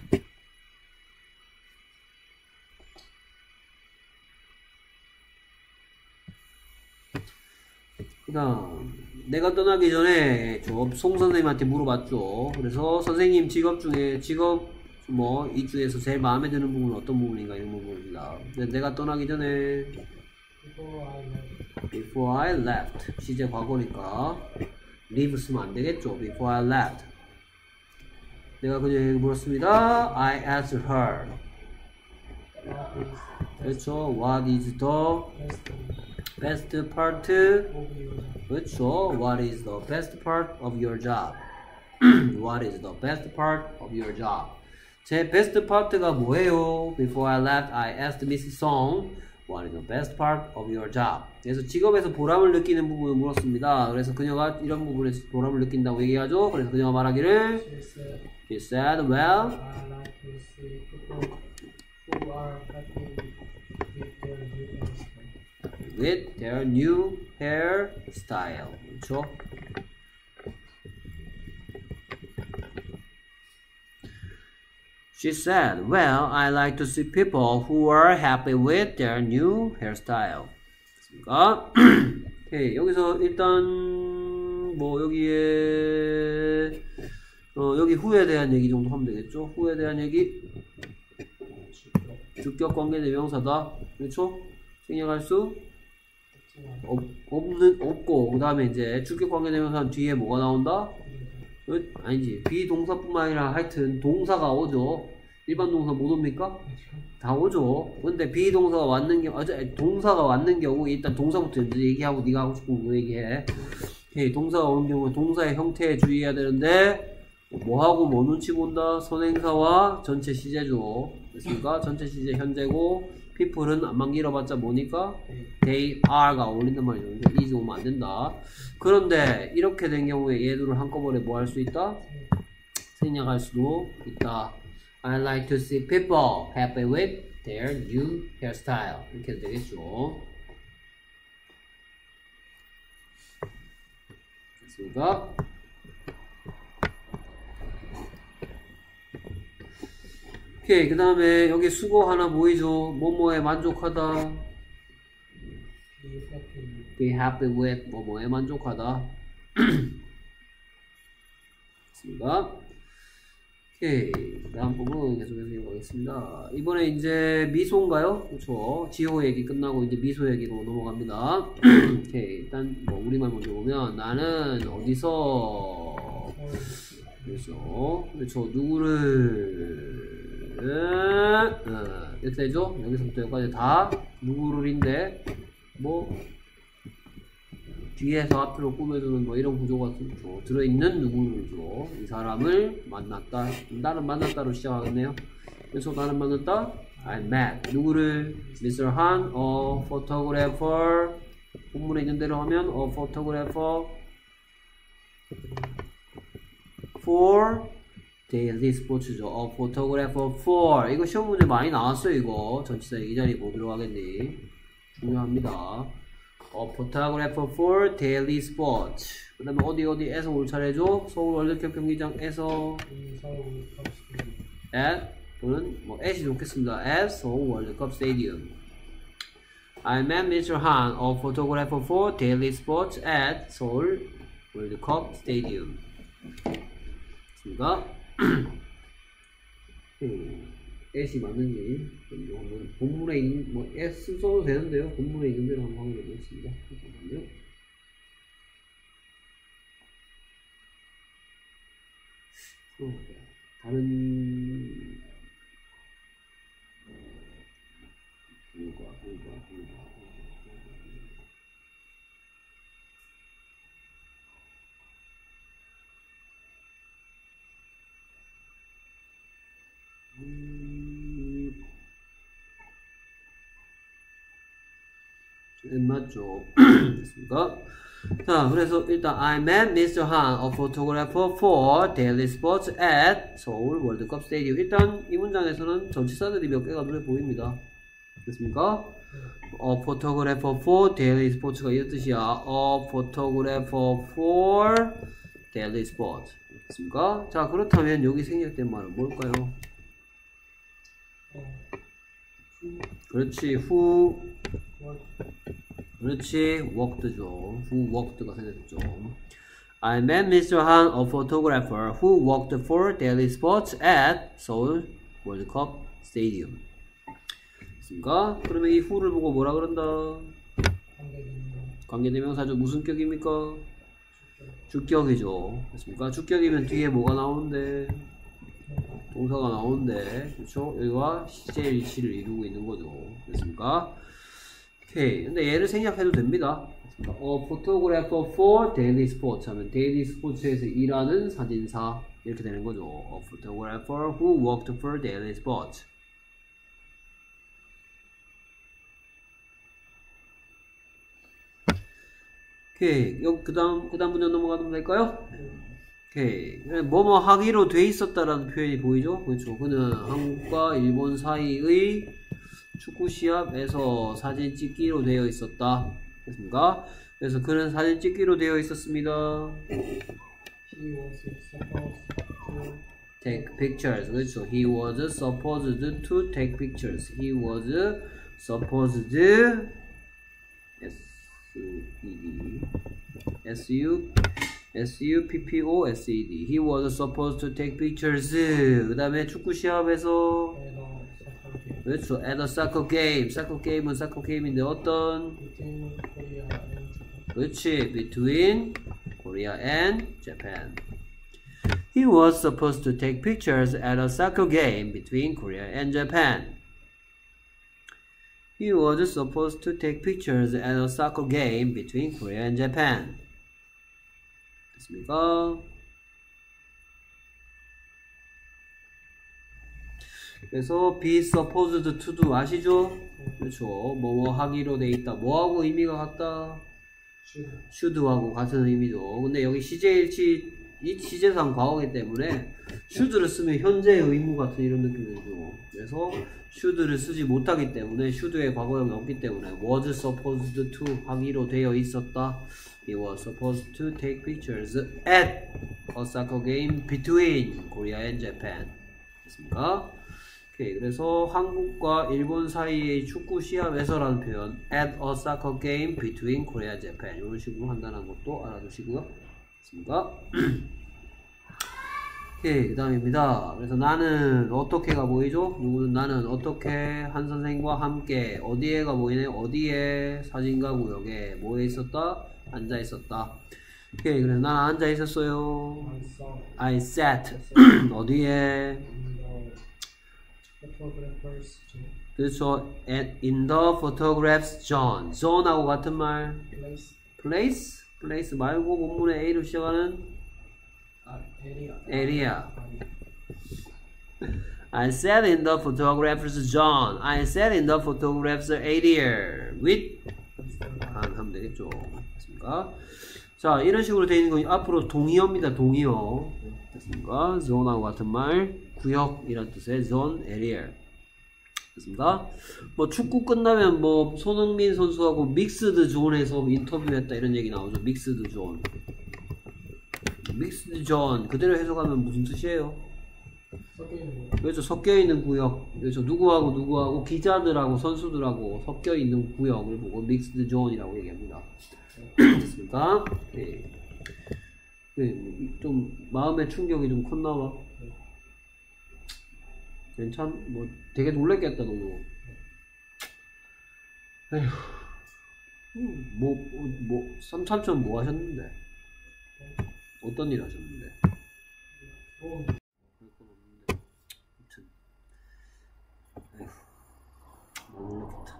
Speaker 1: 그 다음, 내가 떠나기 전에, 저, 송 선생님한테 물어봤죠. 그래서, 선생님 직업 중에, 직업, 뭐, 이 중에서 제일 마음에 드는 부분은 어떤 부분인가, 이런 부분입니다. 내가 떠나기 전에, Before I left. 시제 과거니까 leave 쓰면 안 되겠죠. Before I left. 내가 그녀에게 물었습니다. I asked her. 그렇죠. What is the best part? 그렇죠. What is the best part of your job? What is the best part of your job? 제 best part가 뭐예요? Before I left, I asked Missus Song. What is the best part of your job? 그래서 직업에서 보람을 느끼는 부분을 물었습니다. 그래서 그녀가 이런 부분에서 보람을 느낀다고 얘기하죠. 그래서 그녀가 말하기를 She said, well,
Speaker 2: I like to see people who are happy with their new hairstyle.
Speaker 1: with their new hairstyle. 그렇죠? She said, well, I like to see people who are happy with their new hairstyle. 됐습니까? 오케이, 여기서 일단 뭐 여기에 어, 여기 후에 대한 얘기 정도 하면 되겠죠? 후에 대한 얘기 주격 관계대명사다. 그렇죠? 생략할 수 없, 없는, 없고 그 다음에 이제 주격 관계대명사는 뒤에 뭐가 나온다? 아니지, 비동사뿐만 아니라 하여튼 동사가 오죠. 일반 동사 못 옵니까? 다 오죠. 근데 비동사가 왔는 경우, 아, 동사가 왔는 경우 일단 동사부터 먼저 얘기하고 네가 하고 싶은 거 얘기해. 오케이, 동사가 오는 경우 동사의 형태에 주의해야 되는데 뭐하고 뭐 눈치 본다? 선행사와 전체 시제죠. 됐습니까? 전체 시제 현재고 people은 안만 길어봤자 뭐니까? they are가 어울린단 말이죠. 그러니까 is 오면 안 된다. 그런데 이렇게 된 경우에 얘들을 한꺼번에 뭐 할 수 있다? 생략할 수도 있다. I like to see people happy with their new hairstyle. 이렇게 되겠죠. 됐습니까? 오케이, 그 다음에 여기 수고 하나 보이죠? 뭐뭐에 만족하다. be happy with 뭐뭐에 만족하다. 됐습니다. 오케이, 다음 부분 계속해서 이어가겠습니다. 이번에 이제 미소인가요? 그렇죠. 지호 얘기 끝나고 이제 미소 얘기로 넘어갑니다. 오케이, 일단 뭐 우리말 먼저 보면 나는 어디서 그렇죠. 그렇죠. 누구를 어, 이렇게 되죠. 여기서부터 여기까지 다 누구를인데 뭐 뒤에서 앞으로 꾸며주는 뭐 이런 구조가 죠 들어있는 누구를죠. 이 사람을 만났다. 나는 만났다로 시작하겠네요. 그래서 나는 만났다. I met 누구를 미스터 Han, a photographer. 본문에 있는 대로 하면 a photographer for daily sports죠. a photographer for 이거 시험 문제 많이 나왔어요. 이거 전치사 이 자리 뭐 들어가겠니? 중요합니다. A photographer for daily sports. 그 다음에 어디 어디에서 올 차례죠? 서울 월드컵 경기장에서 at 또는 뭐 at이 좋겠습니다. at 서울 월드컵 스테디움. I met mister Han, a photographer for daily sports at 서울 월드컵 스테디움. 됐습니까? at이 맞는지 한번 본문에 있는 뭐 s 써도 되는데요. 본문에 있는 대로 한번 확인해 보겠습니다. 잠깐만요. 어, 다른 뭐가 뭐가 뭐가 음, 맞죠? 됐습니까? 자, 그래서 일단 I met mister Han, a photographer for daily sports at 서울 월드컵 스테디움. 일단 이 문장에서는 전치사들이 몇 개가 눈에 보입니다. 됐습니까? A photographer for daily sports가 이 뜻이야. A photographer for daily sports. 됐습니까? 자, 그렇다면 여기 생략된 말은 뭘까요? 그렇지, who 그렇지, worked죠. who worked가 생겼죠. I met mister Han, a photographer who worked for daily sports at 서울 월드컵 스테디움. 됐습니까? 그러면 이 who를 보고 뭐라 그런다? 관계대명사죠. 무슨 격입니까? 주격이죠. 됐습니까? 주격이면 뒤에 뭐가 나오는데? 동사가 나오는데, 그렇죠? 여기가 시제 위치를 이루고 있는 거죠. 됐습니까? 오케이. 근데 얘를 생략해도 됩니다. A photographer for daily sports 하면 daily sports에서 일하는 사진사 이렇게 되는 거죠. A photographer who worked for daily sports. 오케이. 요 그다음 그다음 문장 넘어가면 될까요? 오케이. 뭐뭐 하기로 돼 있었다라는 표현이 보이죠? 그렇죠. 그는 한국과 일본 사이의 축구 시합에서 사진 찍기로 되어 있었다. 됐습니까? 그래서 그는 사진 찍기로 되어 있었습니다.
Speaker 2: He was supposed to
Speaker 1: take pictures. 그렇죠. He was supposed to take pictures. He was supposed S E D S U S U P P O S E D He was supposed to take pictures. 그 다음에 축구 시합에서 그렇죠. At a soccer game. soccer game은 soccer game인데 어떤?
Speaker 2: between Korea and Japan.
Speaker 1: 그렇지. Between Korea and Japan. He was supposed to take pictures at a soccer game between Korea and Japan. He was supposed to take pictures at a soccer game between Korea and Japan. 됐습니까? 그래서 be supposed to도 아시죠? 그렇죠. 뭐뭐 하기로 돼 있다. 뭐하고 의미가 같다? should하고 같은 의미죠. 근데 여기 시제일치 이 시제상 과거이기 때문에 should를 쓰면 현재의 의무 같은 이런 느낌이 들죠. 그래서 should를 쓰지 못하기 때문에 should의 과거형이 없기 때문에 was supposed to 하기로 되어 있었다. He was supposed to take pictures at a soccer game between Korea and Japan. 됐습니까? 오케이, 그래서 한국과 일본 사이의 축구 시합에서라는 표현 at a soccer game between Korea and Japan 이런 식으로 한다는 것도 알아두시고요. 됐습니까? 오케이, 그 다음입니다. 그래서 나는 어떻게가 보이죠? 누구는 나는 어떻게 한 선생님과 함께 어디에가 보이네? 어디에? 사진가 구역에 뭐에 있었다? 앉아 있었다. 오케이, 그래서 나는 앉아 있었어요. I sat 어디에? 그렇죠. At, in the photographs zone. zone하고 같은 말.
Speaker 2: place.
Speaker 1: place? place 말고 본문에 A로 시작하는
Speaker 2: 아, area.
Speaker 1: area. I sat in the photographers zone. I sat in the photographers area with 하면 되겠죠. 됐습니까? 자, 이런 식으로 되어 있는 건 앞으로 동의어입니다. 동의어. 됐습니까? zone하고 같은 말. 구역 이란 뜻의 zone, area. 됐습니까? 뭐 축구 끝나면 뭐 손흥민 선수하고 믹스드 존에서 인터뷰했다 이런 얘기 나오죠. 믹스드 존. 믹스드 존 그대로 해석하면 무슨 뜻이에요?
Speaker 2: 섞여 있는
Speaker 1: 그렇죠. 섞여 있는 구역. 그렇죠. 누구하고 누구하고 기자들하고 선수들하고 섞여 있는 구역을 보고 믹스드 존이라고 얘기합니다. 됐습니까? 네. 네. 좀 마음의 충격이 좀 컸나 봐. 괜찮, 뭐, 되게 놀랬겠다, 너무. 에휴. 음, 뭐, 뭐, 삼삼촌 뭐 하셨는데? 어떤 일 하셨는데?
Speaker 2: 어.
Speaker 1: 별건 없는데. 아무튼. 에휴. 너무 놀랬겠다.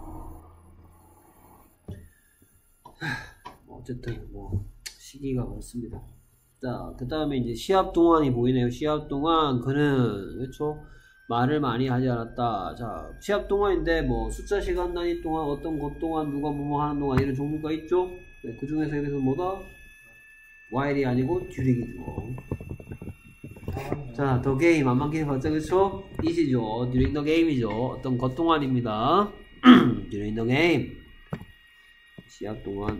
Speaker 1: 뭐, 어쨌든, 뭐, 시기가 그렇습니다. 자, 그 다음에 이제 시합 동안이 보이네요. 시합 동안 그는, 그렇죠? 말을 많이 하지 않았다. 자, 시합 동안인데 뭐 숫자 시간 단위 동안 어떤 것 동안 누가 뭐뭐 하는 동안 이런 종류가 있죠. 네, 그 중에서 여기서 뭐다? while이 아니고 during이죠. 자, the game 안만 기억하죠, 그렇죠? it이죠. during the game이죠. 어떤 것 동안입니다. during the game. 시합 동안.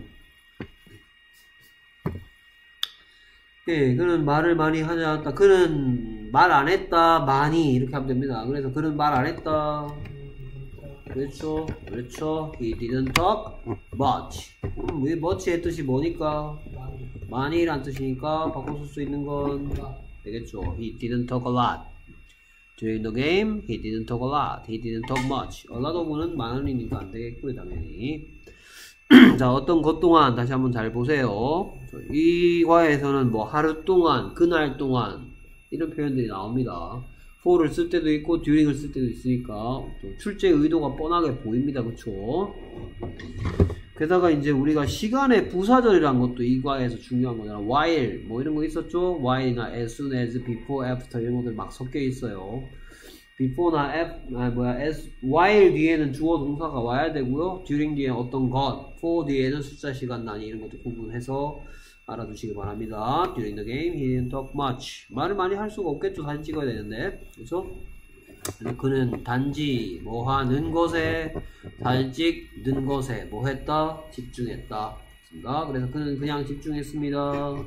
Speaker 1: 예, 그는 말을 많이 하지 않았다. 그는 말 안 했다. 많이 이렇게 하면 됩니다. 그래서 그는 말 안 했다. 그렇죠. 그렇죠. He didn't talk much. 음, 이 much의 뜻이 뭐니까? 많이란 뜻이니까 바꿔 쓸 수 있는 건 되겠죠. He didn't talk a lot. During the game, he didn't talk a lot. He didn't talk much. a lot of는 많으니까 안 되겠고요, 당연히. 자, 어떤 것 동안 다시 한번 잘 보세요. 이 과에서는 뭐 하루 동안, 그날 동안 이런 표현들이 나옵니다. for를 쓸 때도 있고 during을 쓸 때도 있으니까 출제 의도가 뻔하게 보입니다. 그쵸? 게다가 이제 우리가 시간의 부사절이라는 것도 이 과에서 중요한 거잖아. while 뭐 이런 거 있었죠? while이나 as soon as, before, after 이런 것들 막 섞여 있어요. before나 F, 아, 뭐야, as, while 뒤에는 주어 동사가 와야 되고요. during 뒤에 어떤 것, for 뒤에는 숫자 시간 단위 이런 것도 구분해서 알아두시기 바랍니다. during the game, he didn't talk much. 말을 많이 할 수가 없겠죠. 사진 찍어야 되는데. 그렇죠? 그는 단지 뭐 하는 것에, 사진 찍는 것에 뭐 했다? 집중했다. 그렇습니다. 그래서 그는 그냥 집중했습니다.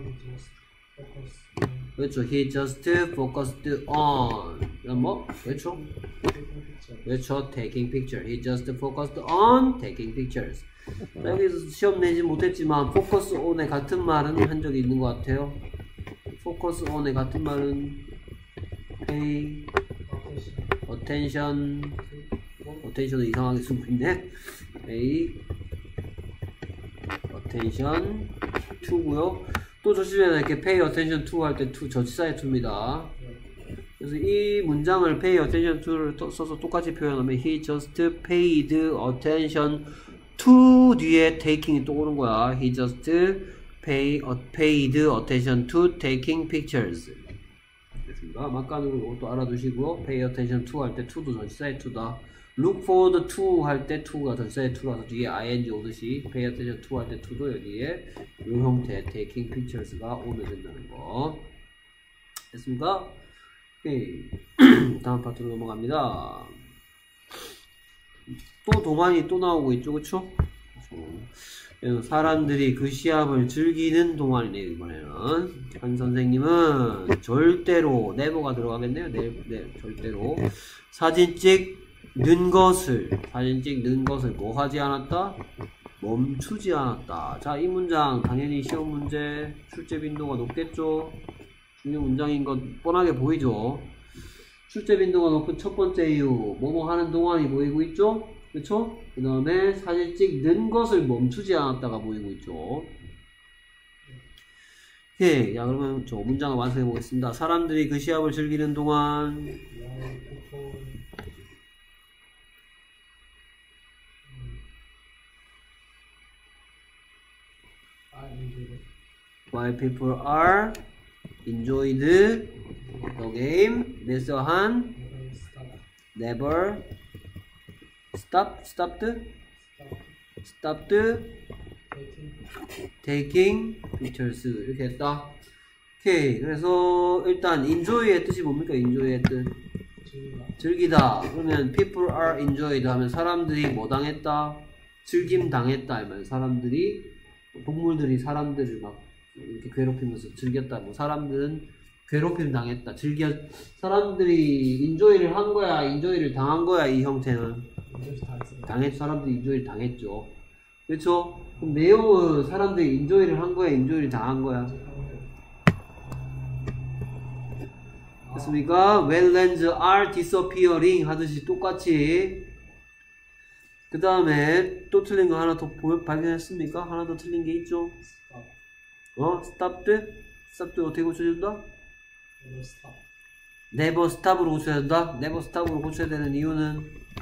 Speaker 1: 그렇죠. He just focused on. 그럼 뭐? 그렇죠. 그렇죠. Taking picture. He just focused on taking pictures. 자, 여기서 시험 내지 못했지만 focus on의 같은 말은 한 적이 있는 것 같아요. focus on의 같은 말은 pay attention. attention은 이상하게 쓰고 있네. pay attention to고요. 또 조심해야 될 게 pay attention to 할 때 to 전치사의 to입니다. 그래서 이 문장을 pay attention to를 써서 똑같이 표현하면 he just paid attention to 뒤에 taking이 또 오는 거야. he just pay, paid attention to taking pictures. 됐습니다. 됐습니까? 막 가는 거 또 알아두시고요. pay attention to 할 때 to도 전치사의 to다. look forward to 할 때 to가 전치사의 to라서 뒤에 ing 오듯이 pay attention to 할 때 to도 여기에 이 형태 taking pictures가 오면 된다는 거. 됐습니까? 오케이. 다음 파트로 넘어갑니다. 또 동안이 또 나오고 있죠, 그쵸? 그쵸? 사람들이 그 시합을 즐기는 동안이네요, 이번에는. 한 선생님은 절대로, 네버가 들어가겠네요, 네, 네, 절대로. 사진 찍는 것을, 사진 찍는 것을 뭐 하지 않았다? 멈추지 않았다. 자, 이 문장, 당연히 시험 문제, 출제 빈도가 높겠죠? 중요 문장인 것 뻔하게 보이죠? 출제 빈도가 높은 첫 번째 이유, 뭐뭐 하는 동안이 보이고 있죠? 그쵸? 그 다음에 사진 찍는 것을 멈추지 않았다가 보이고 있죠. 예, 자, 그러면 저 문장을 완성해 보겠습니다. 사람들이 그 시합을 즐기는 동안 while people are enjoyed the game, mister Han never stop, stopped, stopped taking pictures. 이렇게 했다. 오케이. 그래서 일단 enjoy의 뜻이 뭡니까? enjoy의 뜻. 즐기다. 그러면 people are enjoyed 하면 사람들이 뭐 당했다? 즐김 당했다. 이면 사람들이, 동물들이 사람들을 막 이렇게 괴롭히면서 즐겼다. 뭐 사람들은 괴롭힘 당했다. 즐겨, 사람들이 인조이를 한 거야, 인조이를 당한 거야, 이 형태는. 당했, 사람들이 인조이를 당했죠. 그렇죠? 그럼 내용은 사람들이 인조이를 한 거야, 인조이를 당한 거야. 됐습니까? Wetlands are disappearing 하듯이 똑같이. 그 다음에 또 틀린 거 하나 더 보여, 발견했습니까? 하나 더 틀린 게 있죠? 어? stopped? stopped 어떻게 고쳐준다?
Speaker 2: never stop.
Speaker 1: never stop으로 고쳐야 된다? never stop으로 고쳐야 되는 이유는?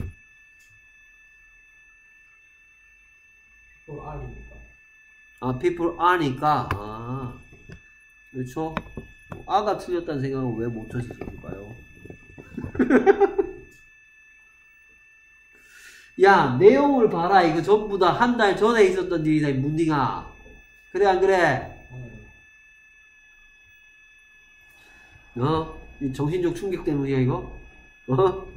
Speaker 2: people are니까.
Speaker 1: 아, people are니까. 아, 그렇죠? 아가 틀렸다는 생각은 왜 못 하셨을까요? 야, 내용을 봐라. 이거 전부 다 한 달 전에 있었던 일이다, 이 문딩아. 그래, 안 그래? 어? 이 정신적 충격 때문이야, 이거? 어?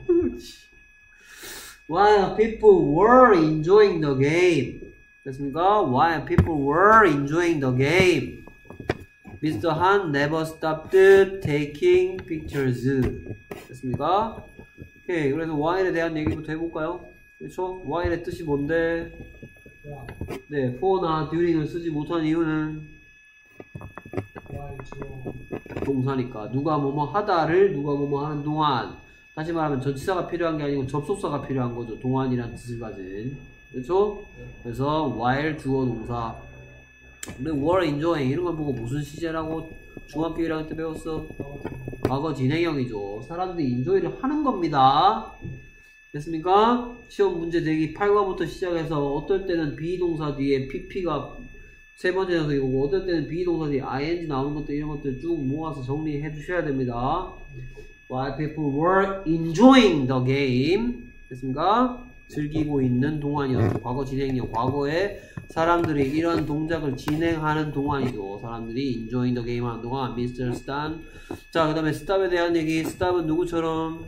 Speaker 1: While people were enjoying the game. 됐습니까? While people were enjoying the game, 미스터 Han never stopped taking pictures. 됐습니까? 오케이. 그래서 while에 대한 얘기부터 해볼까요? 그렇죠? while의 뜻이 뭔데? 네, for나 during을 쓰지 못한 이유는 동사니까. 누가 뭐뭐 하다를 누가 뭐뭐 하는 동안. 다시 말하면 전치사가 필요한 게 아니고 접속사가 필요한 거죠. 동안이란 뜻을 가진. 그렇죠? 그래서 while 주어 동사. 근데 were enjoying 이런 걸 보고 무슨 시제라고 중학교 일 학년 때 배웠어? 과거 진행형이죠. 사람들이 enjoy를 하는 겁니다. 됐습니까? 시험 문제 대기 팔 과부터 시작해서 어떨 때는 비동사 뒤에 pp가 세 번째 녀석이 오고 어떨 때는 비동사 뒤에 ing 나오는 것들 이런 것들 쭉 모아서 정리해 주셔야 됩니다. While people were enjoying the game. 됐습니까? 즐기고 있는 동안이었죠. 과거 진행형. 과거에 사람들이 이런 동작을 진행하는 동안이죠. 사람들이 enjoying the game 하는 동안. 미스터 Stan. 자, 그 다음에 stop에 대한 얘기. stop은 누구처럼?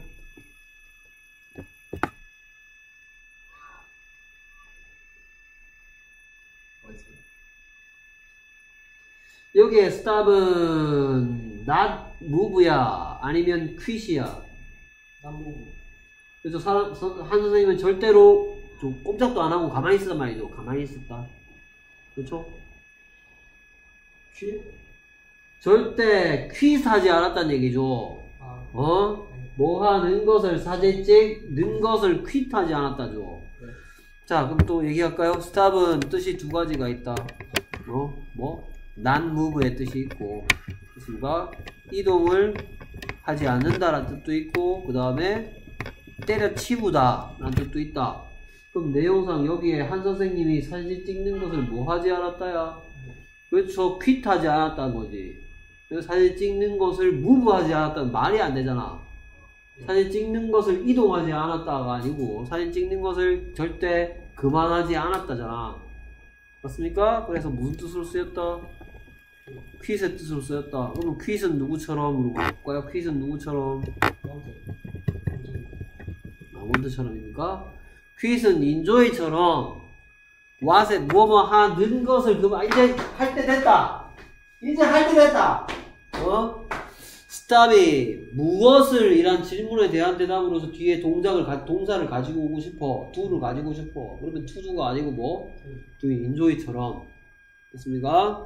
Speaker 1: 여기에 stop은 not move야 아니면 quit이야.
Speaker 2: not move.
Speaker 1: 그래서 사람, 한 선생님은 절대로 좀 꼼짝도 안 하고 가만히 있었단 말이죠. 가만히 있었다. 그렇죠?
Speaker 2: quit?
Speaker 1: 절대 quit하지 않았다는 얘기죠.
Speaker 2: 아,
Speaker 1: 어?
Speaker 2: 네.
Speaker 1: 뭐 하는 것을 사진 찍는 것을 quit하지 않았다죠.
Speaker 2: 네.
Speaker 1: 자, 그럼 또 얘기할까요? stop은 뜻이 두 가지가 있다. 어? 뭐? not move의 뜻이 있고, 그렇습니까? 이동을 하지 않는다라는 뜻도 있고, 그 다음에 때려치우다 라는 뜻도 있다. 그럼 내용상 여기에 한 선생님이 사진 찍는 것을 뭐 하지 않았다야? 그렇죠. quit하지 않았다는 거지. 그래서 사진 찍는 것을 무브하지 않았다는 말이 안 되잖아. 사진 찍는 것을 이동하지 않았다가 아니고 사진 찍는 것을 절대 그만하지 않았다잖아. 맞습니까? 그래서 무슨 뜻으로 쓰였다? 퀴즈의 뜻으로 쓰였다. 그러면 퀴즈는 누구처럼 물어볼까요? 퀴즈는 누구처럼? 원드처럼입니까? 퀴즈는 인조이처럼 왓에 뭐뭐 하는 것을 그만 이제 할 때 됐다. 이제 할 때 됐다. 어? stop이 무엇을 이란 질문에 대한 대답으로서 뒤에 동작을 가, 동사를 가지고 오고 싶어. do를 가지고 싶어. 그러면 to do가 아니고 뭐? do enjoy처럼. 됐습니까?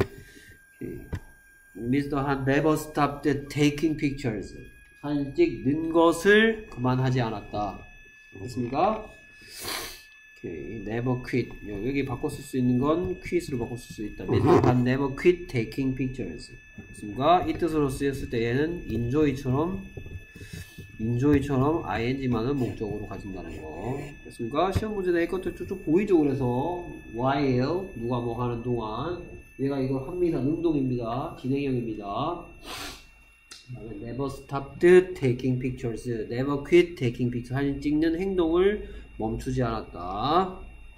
Speaker 1: 미스터 한 never stopped taking pictures. 사진 찍는 것을 그만하지 않았다. 됐습니까? 오케이. never quit. 여기 바꿔 쓸 수 있는 건 quit으로 바꿔 쓸 수 있다. 미스터 한 never quit taking pictures. 됐습니까? 이 뜻으로 쓰였을 때 얘는 enjoy처럼 enjoy처럼 ing만은 목적으로 가진다는 거. 됐습니까? 시험 문제 낼 것도 쭉쭉 보이죠. 그래서 while 누가 뭐 하는 동안 얘가 이거 합니다. 능동입니다. 진행형입니다. never stopped taking pictures. never quit taking pictures. 사진 찍는 행동을 멈추지 않았다.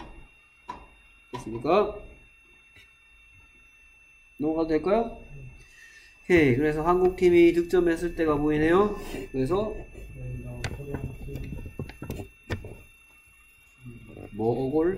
Speaker 1: 됐습니까? 넘어가도 될까요? 오케이. 그래서 한국팀이 득점했을 때가 보이네요. 그래서 뭐 어골?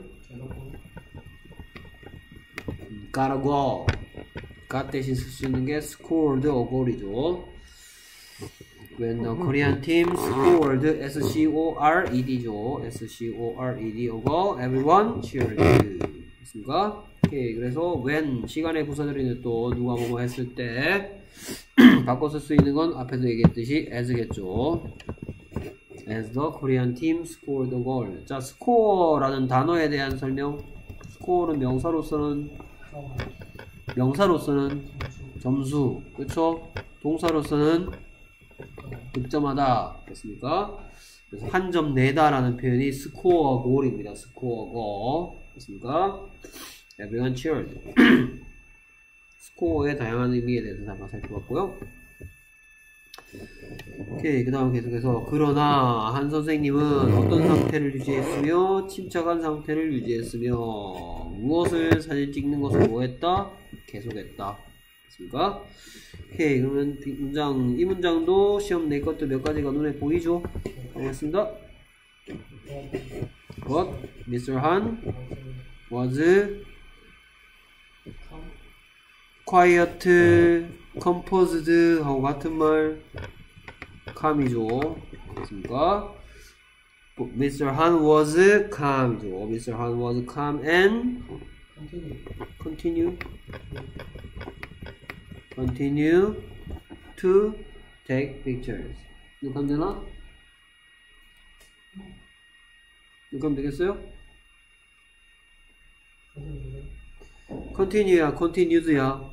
Speaker 1: gotta go. got 대신 쓸 수 있는 게 scored 어골이죠. When the Korean team scored S C O R E D죠. S C O R E D 어고 everyone cheered. 됐습니까? 오케이. 그래서 when 시간의 부사들이는 또 누가 뭐뭐 했을 때 바꿔 쓸 수 있는 건 앞에서 얘기했듯이 as겠죠. As the Korean team scored a goal. 자, score라는 단어에 대한 설명. score는 명사로서는 명사로서는 점수, 그렇죠? 동사로서는 득점하다. 됐습니까? 그래서 한 점 내다라는 표현이 score goal입니다. score goal. 됐습니까? Everyone cheered. 스코어의 다양한 의미에 대해서 잠깐 살펴봤고요. 오케이. 그 다음 계속해서 그러나 한 선생님은 어떤 상태를 유지했으며 침착한 상태를 유지했으며 무엇을 사진 찍는 것을 뭐 했다? 계속했다. 됐습니까? 오케이. 그러면 이 문장, 이 문장도 시험 낼 것들 몇 가지가 눈에 보이죠? 알겠습니다. What? 미스터 Han was quiet, composed 하고 같은 말 calm이죠. 됐습니까? 미스터 Han was calm이죠. 미스터 Han was calm and continue continue to take pictures. 이거 하면 되나? 이거 하면 되겠어요? continue야, continued야.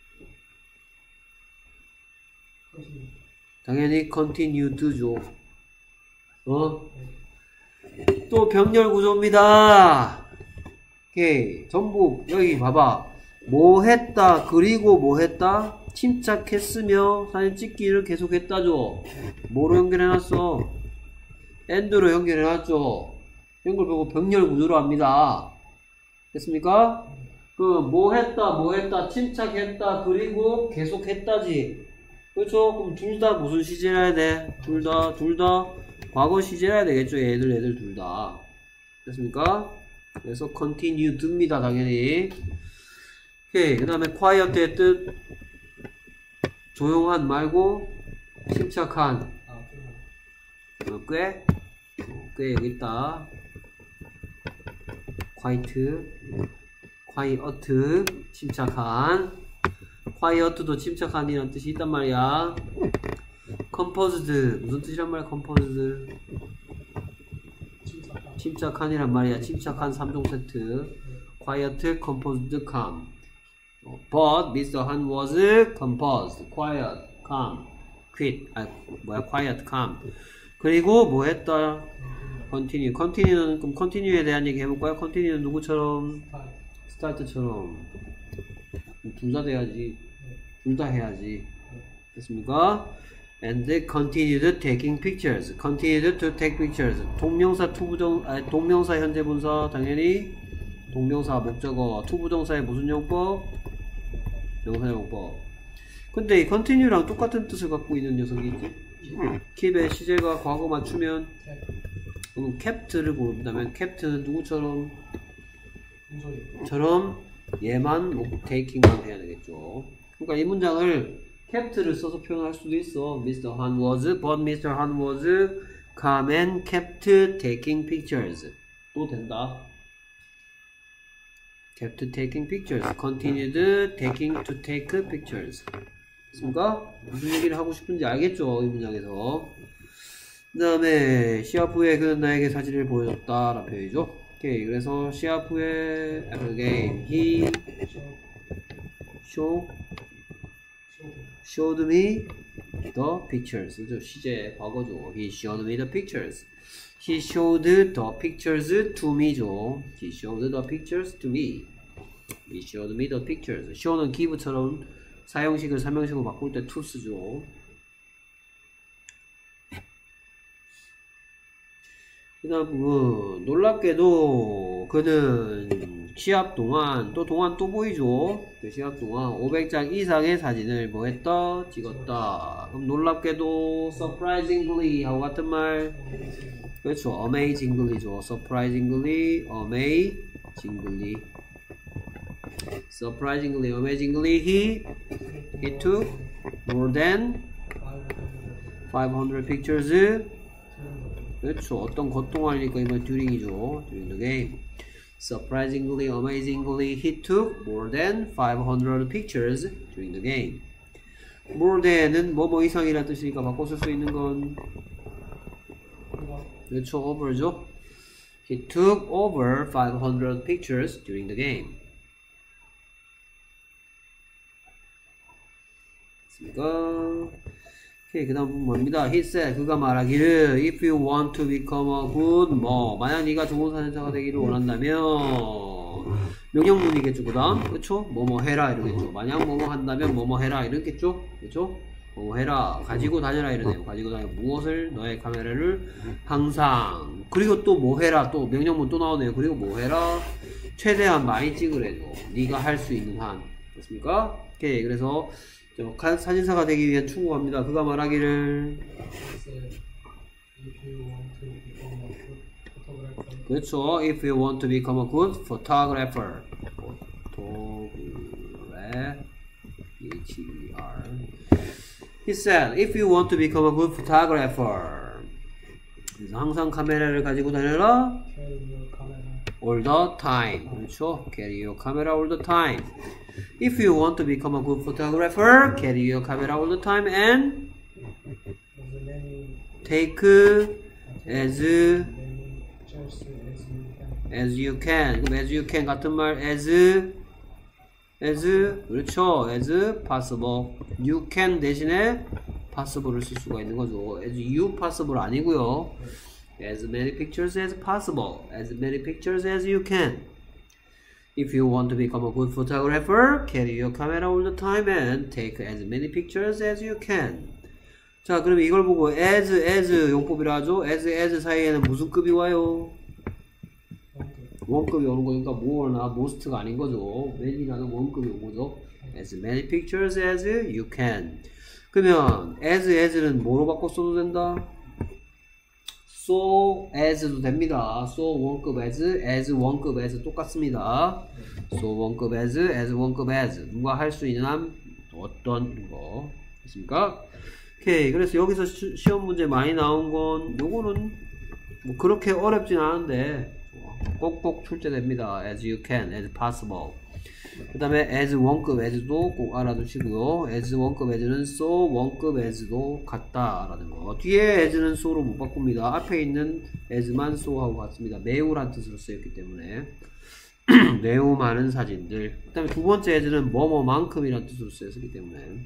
Speaker 1: 당연히 continued죠. 어? 또 병렬 구조입니다. 오케이. 전부 여기 봐봐. 뭐 했다, 그리고 뭐 했다? 침착했으며 사진 찍기를 계속했다죠. 뭐로 연결해놨어? and로 연결해놨죠. 이런 걸 보고 병렬 구조로 합니다. 됐습니까? 그 뭐 했다, 뭐 했다, 침착했다, 그리고 계속했다지. 그렇죠? 그럼 둘 다 무슨 시제를 해야 돼? 둘 다, 둘 다 과거 시제를 해야 되겠죠? 얘들, 얘들 둘 다. 됐습니까? 그래서 continued입니다, 당연히. 오케이. 그 다음에 quiet의 뜻. 조용한 말고, 침착한. 어, 꽤? 어, 꽤 여기 있다. quiet. quiet. 침착한. quiet도 침착한이라는 뜻이 있단 말이야. composed 무슨 뜻이란 말이야? composed 침착한이란 말이야. 침착한 삼 종 세트. quiet, composed, calm. But 미스터 Han was composed, quiet, calm, quit. 아 뭐야? quiet, calm. 그리고 뭐 했다? continue. continue는 그럼 continue에 대한 얘기 해볼까요? continue는 누구처럼? start처럼. 둘 다 돼야지. 둘 다 해야지. 됐습니까? And continued taking pictures. Continued to take pictures. 동명사 투부정 아 동명사 현재 분사 당연히 동명사 목적어 투부정사의 무슨 용법? 명사용법. 근데 이 continue랑 똑같은 뜻을 갖고 있는 녀석이 있지? keep의 시제가 과거 맞추면 그럼 kept를 고른다면 kept는 누구처럼? 처럼 얘만 taking만 해야 되겠죠. 그러니까 이 문장을 kept를 써서 표현할 수도 있어. 미스터 Han was, but 미스터 Han was come and kept taking pictures. 또 된다. kept taking pictures. continued taking to take pictures. 됐습니까? 무슨 얘기를 하고 싶은지 알겠죠? 이 문장에서. 그 다음에 시아프의 그는 나에게 사진을 보여줬다 라는 표현이죠. 오케이. 그래서 시아프의 again he show showed me the pictures. 시제 과거죠. He showed me the pictures. He showed the pictures to me죠. He showed the pictures to me. He showed me the pictures. show는 give처럼 사형식을 삼형식으로 바꿀 때 to 쓰죠. 그 다음 부분 놀랍게도 그는 시합 동안 또 동안 또 보이죠. 그 시합 동안 오백 장 이상의 사진을 뭐 했다? 찍었다. 그럼 놀랍게도 surprisingly 하고 같은 말 그렇죠. amazingly죠. surprisingly, amazingly surprisingly, amazingly he he took more than five hundred pictures. 그렇죠. 어떤 것 동안이니까 이번 during이죠. during the game. Surprisingly, amazingly, he took more than five hundred pictures during the game. more than은 뭐뭐 이상이라는 뜻이니까 바꿔 쓸 수 있는 건 그렇죠. over죠. He took over five hundred pictures during the game. 됐습니까? 오케이, 그 다음 뭡니다. He said, 그가 말하기를 If you want to become a good 뭐 만약 네가 좋은 사진사가 되기를 원한다면 명령문이겠죠. 그 다음 그쵸? 뭐뭐 해라 이러겠죠. 만약 뭐뭐 한다면 뭐뭐 해라 이러겠죠. 그쵸? 뭐뭐 해라 가지고 다녀라 이러네요. 가지고 다녀 무엇을? 너의 카메라를 항상. 그리고 또 뭐 해라 또 명령문 또 나오네요. 그리고 뭐 해라? 최대한 많이 찍으래도 네가 할 수 있는 한. 됐습니까? 오케이, 그래서 사진사가 되기 위한 충고합니다. 그가 말하기를 그렇죠. If you want to become a good photographer. photographer. He said, if you want to become a good photographer. 그래서 항상 카메라를 가지고 다녀라. All the time. 그렇죠. Carry your camera all the time. If you want to become a good photographer, carry your camera all the time and take as as you can. 그럼 as you can 같은 말 as as 그렇죠. as possible. You can 대신에 possible을 쓸 수가 있는 거죠. as you possible 아니고요. As many pictures as possible. As many pictures as you can. If you want to become a good photographer, carry your camera all the time and take as many pictures as you can. 자, 그럼 이걸 보고 as, as 용법이라 하죠. as, as 사이에는 무슨 급이 와요? 원급이 오는 거니까 more나 most가 아닌 거죠. many라는 원급이 온 거죠. As many pictures as you can. 그러면 as, as는 뭐로 바꿔 써도 된다? so as도 됩니다. so 원급 as, as 원급 as 똑같습니다. so 원급 as, as 원급 as 누가 할 수 있는 한 어떤 거 됐습니까? 오케이. 그래서 여기서 시, 시험 문제 많이 나온 건 요거는 뭐 그렇게 어렵진 않은데 꼭꼭 출제됩니다. as you can, as possible. 그 다음에 as 원급 as도 꼭 알아두시고요. as 원급 as는 so 원급 as도 같다라는 거. 뒤에 as는 so로 못 바꿉니다. 앞에 있는 as만 so하고 같습니다. 매우란 뜻으로 쓰였기 때문에 매우 많은 사진들. 그 다음에 두 번째 as는 뭐뭐만큼이란 뜻으로 쓰였기 때문에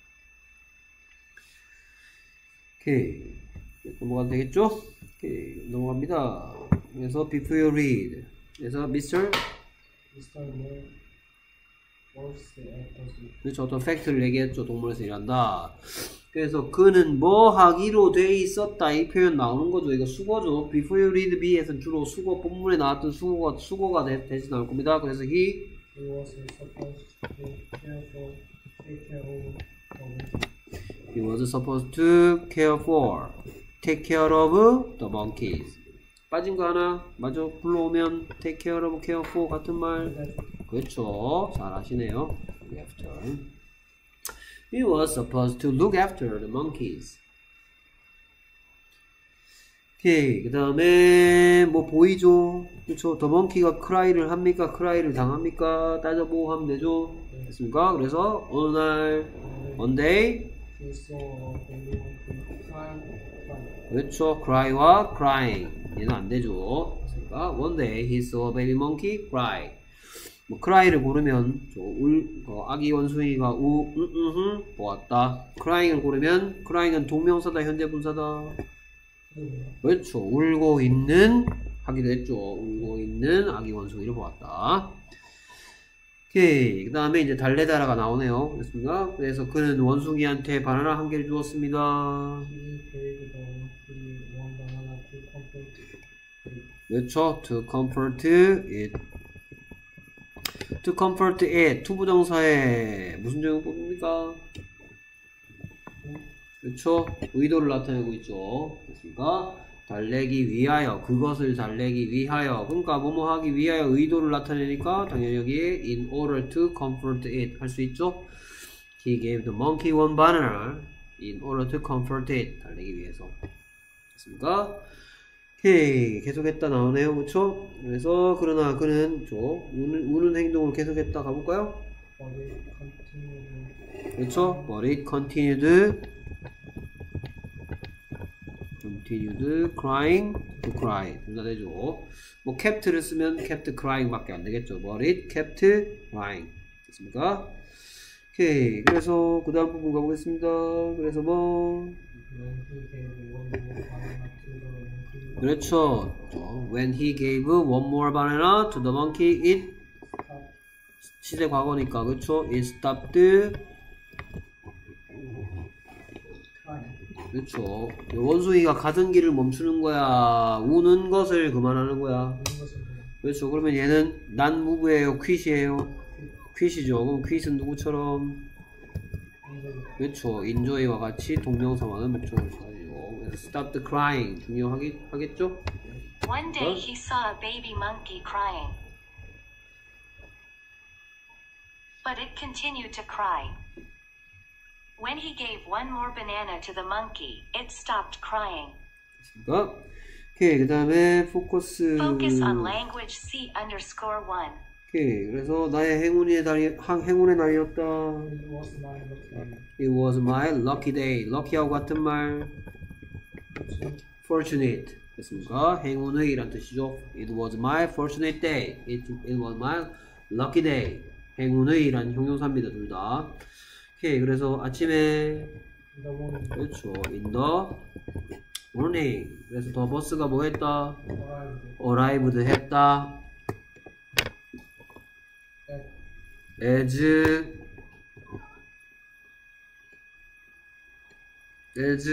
Speaker 1: 오케이. 넘어가면 되겠죠? 오케이. 넘어갑니다. 그래서 before you read. 그래서 Mister
Speaker 2: Mister Moore works at the zoo.
Speaker 1: 그렇죠. 어떤 팩트를 얘기했죠. 동물에서 일한다. 그래서 그는 뭐 하기로 돼 있었다. 이 표현 나오는 거죠. 이거 수거죠. Before you read B에서는 주로 수거, 본문에 나왔던 수거가, 수거가 대, 대신 나올 겁니다. 그래서 he
Speaker 2: He was supposed to care for, take care of, of
Speaker 1: He was supposed to care for, take care of the monkeys. 빠진 거 하나, 맞아. 불러오면 take care of, care for 같은 말. 그렇죠. 잘 아시네요. Look after. He was supposed to look after the monkeys. 오케이. 그 다음에 뭐 보이죠? 그렇죠. The monkey가 cry를 합니까? cry를 당합니까? 따져보고 하면 되죠. 됐습니까? 그래서 어느 날 one day
Speaker 2: he saw a baby monkey crying, crying.
Speaker 1: 그렇죠. cry와 crying 얘는 안 되죠. 그러니까 one day he saw a baby monkey cry. 뭐 cry를 고르면 저 울, 어, 아기 원숭이가 우, 음, 음, 음, 보았다. crying을 고르면 crying은 동명사다, 현재 분사다. 그렇죠. 울고 있는 하기도 했죠. 울고 있는 아기 원숭이를 보았다. 오케이. 그 다음에 이제 달래다라가 나오네요. 됐습니까? 그래서 그는 원숭이한테 바나나 한 개를 주었습니다.
Speaker 2: He gave the monkey one banana to comfort it.
Speaker 1: 그렇죠. To comfort it. To comfort it. 투부정사에 무슨 적용 뽑습니까? 그렇죠. 의도를 나타내고 있죠. 됐습니까? 달래기 위하여, 그것을 달래기 위하여. 그러니까 뭐뭐 하기 위하여 의도를 나타내니까 당연히 여기에 in order to comfort it 할 수 있죠. He gave the monkey one banana in order to comfort it. 달래기 위해서. 됐습니까? 오케이. 계속했다 나오네요. 그렇죠? 그래서 그러나 그는 저 우는, 우는 행동을 계속했다. 가볼까요?
Speaker 2: But it continued.
Speaker 1: 그렇죠? But it continued continued crying to cry. 둘 다 되죠. 뭐 kept를 쓰면 kept crying 밖에 안 되겠죠. But it kept crying. 됐습니까? 오케이. 그래서 그 다음 부분 가보겠습니다. 그래서 뭐
Speaker 2: When he gave one more banana to the monkey,
Speaker 1: 그렇죠. When he gave one more banana to the monkey, it 시제 과거니까 그렇죠. It stopped
Speaker 2: crying.
Speaker 1: 그렇죠. 원숭이가 가던 길을 멈추는 거야. 우는 것을 그만하는 거야.
Speaker 2: 이런 것을
Speaker 1: 그렇죠. 그러면 얘는 난 무브예요, 퀴시예요. 퀴시죠. 그럼 퀴시는 누구처럼? 그렇죠. enjoy와 같이 동명사만은 목적을 가지고. 그래서 stop the crying 중요하겠 하겠죠?
Speaker 3: One day he saw a baby monkey crying. But it continued to cry. When he gave one more banana to the monkey, it stopped crying.
Speaker 1: 됐습니까? 오케이. 그 다음에 포커스.
Speaker 3: Focus on language C underscore one.
Speaker 1: 오케이. 그래서 나의 행운의 날이, 한 행운의 날이었다.
Speaker 2: It was my lucky.
Speaker 1: It was my lucky day. lucky하고 같은 말. fortunate. 됐습니까? 행운의 이란 뜻이죠. It was my fortunate day. It, it was my lucky day. 행운의 이란 형용사입니다. 둘 다. 오케이. 그래서 아침에
Speaker 2: In the morning,
Speaker 1: 그렇죠. in the morning. 그래서 더 버스가 뭐 했다?
Speaker 2: arrived
Speaker 1: arrived 했다.
Speaker 2: at
Speaker 1: as as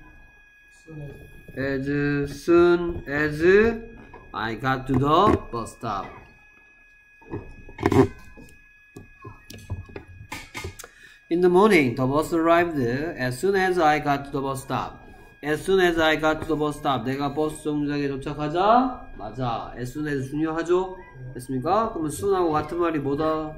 Speaker 2: soon as
Speaker 1: as soon as I got to the bus stop. In the morning, the bus arrived as soon as I got to the bus stop. As soon as I got to the bus stop. 내가 버스 정류장에 도착하자. 맞아. As soon as 중요하죠? 됐습니까? 그러면 soon하고 같은 말이 뭐다?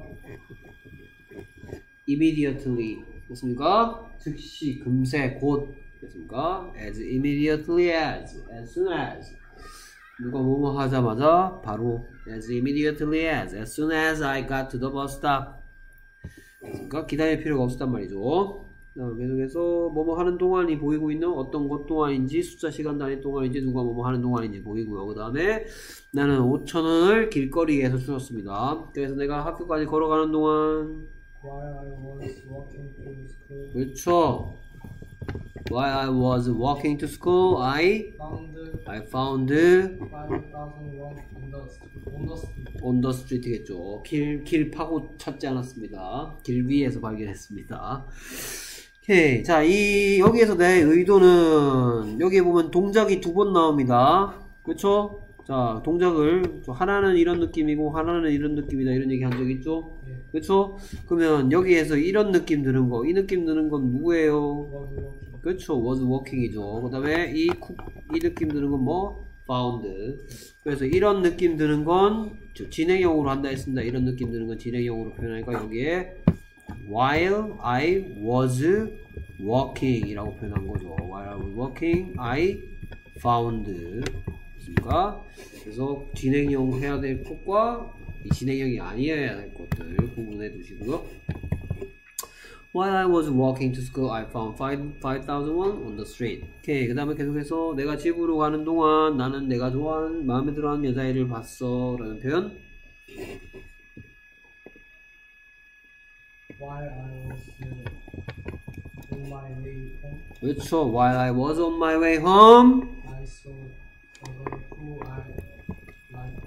Speaker 1: Immediately. 됐습니까? 즉시, 금세, 곧. 됐습니까? As immediately as. As soon as. 누가 뭐뭐 하자마자 바로 as immediately as. As soon as I got to the bus stop. 됐습니까? 기다릴 필요가 없었단 말이죠. 자, 계속해서 뭐뭐 하는 동안이 보이고 있는 어떤 것 동안인지 숫자 시간 단위 동안인지 누가 뭐뭐 하는 동안인지 보이고요. 그 다음에 나는 오천 원을 길거리에서 주었습니다. 그래서 내가 학교까지 걸어가는 동안
Speaker 2: while I was walking to school,
Speaker 1: 그렇죠. While I was walking to school, I
Speaker 2: found
Speaker 1: I found
Speaker 2: five thousand won on the street. On the street.
Speaker 1: on the street겠죠. 길, 길 파고 찾지 않았습니다. 길 위에서 발견했습니다. 오케이. 자, 이, 여기에서 내 의도는, 여기에 보면 동작이 두 번 나옵니다. 그쵸? 자, 동작을, 하나는 이런 느낌이고, 하나는 이런 느낌이다. 이런 얘기 한 적 있죠?
Speaker 2: 네.
Speaker 1: 그쵸? 그러면 여기에서 이런 느낌 드는 거, 이 느낌 드는 건 누구예요?
Speaker 2: was walking.
Speaker 1: 그쵸? was walking이죠. 그 다음에 이, 쿡, 이 느낌 드는 건 뭐? found. 그래서 이런 느낌 드는 건 진행형으로 한다 했습니다. 이런 느낌 드는 건 진행형으로 표현하니까 여기에 while I was walking 이라고 표현한 거죠. while I was walking I found. 그러니까 그래서 진행형 해야 될 것과 이 진행형이 아니어야 될 것들 구분해 두시고요. While I was walking to school, I found five thousand won on the street. 오케이. 그 다음에 계속해서 내가 집으로 가는 동안 나는 내가 좋아하는, 마음에 들어하는 여자애를 봤어. 라는 표현.
Speaker 2: While I was uh, on my way home,
Speaker 1: 그렇죠. While I was on my way home.
Speaker 2: I saw a girl who I liked.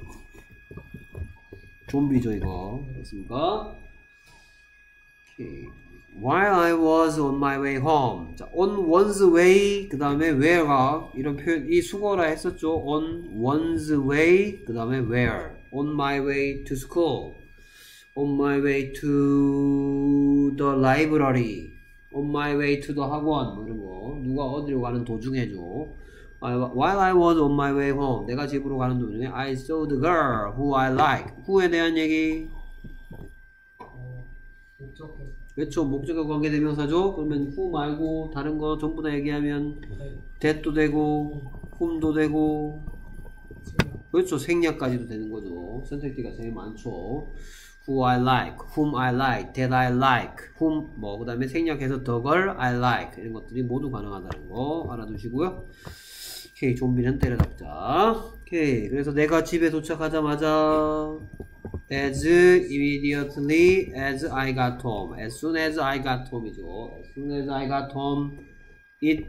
Speaker 1: 좀비죠, 이거. 됐습니까? 오케이. While I was on my way home. 자, on one's way, 그 다음에 where가, 이런 표현, 이 수거라 했었죠. on one's way, 그 다음에 where. on my way to school. on my way to the library. on my way to the 학원. 뭐 이런 거. 누가 어디로 가는 도중에죠. While I was on my way home. 내가 집으로 가는 도중에 I saw the girl who I like. who에 대한 얘기.
Speaker 2: 어, 목적해.
Speaker 1: 그렇죠. 목적과 관계대명사죠. 그러면 who 말고 다른 거 전부 다 얘기하면
Speaker 2: 네.
Speaker 1: that도 되고 whom도 되고
Speaker 2: 생각.
Speaker 1: 그렇죠. 생략까지도 되는 거죠. 선택지가 제일 많죠. who I like, whom I like, that I like, whom 뭐 그 다음에 생략해서 the girl I like 이런 것들이 모두 가능하다는 거 알아두시고요. 오케이. 좀비는 때려잡자. 오케이. 그래서 내가 집에 도착하자마자 as immediately as I got home. as soon as I got home이죠. as soon as I got home it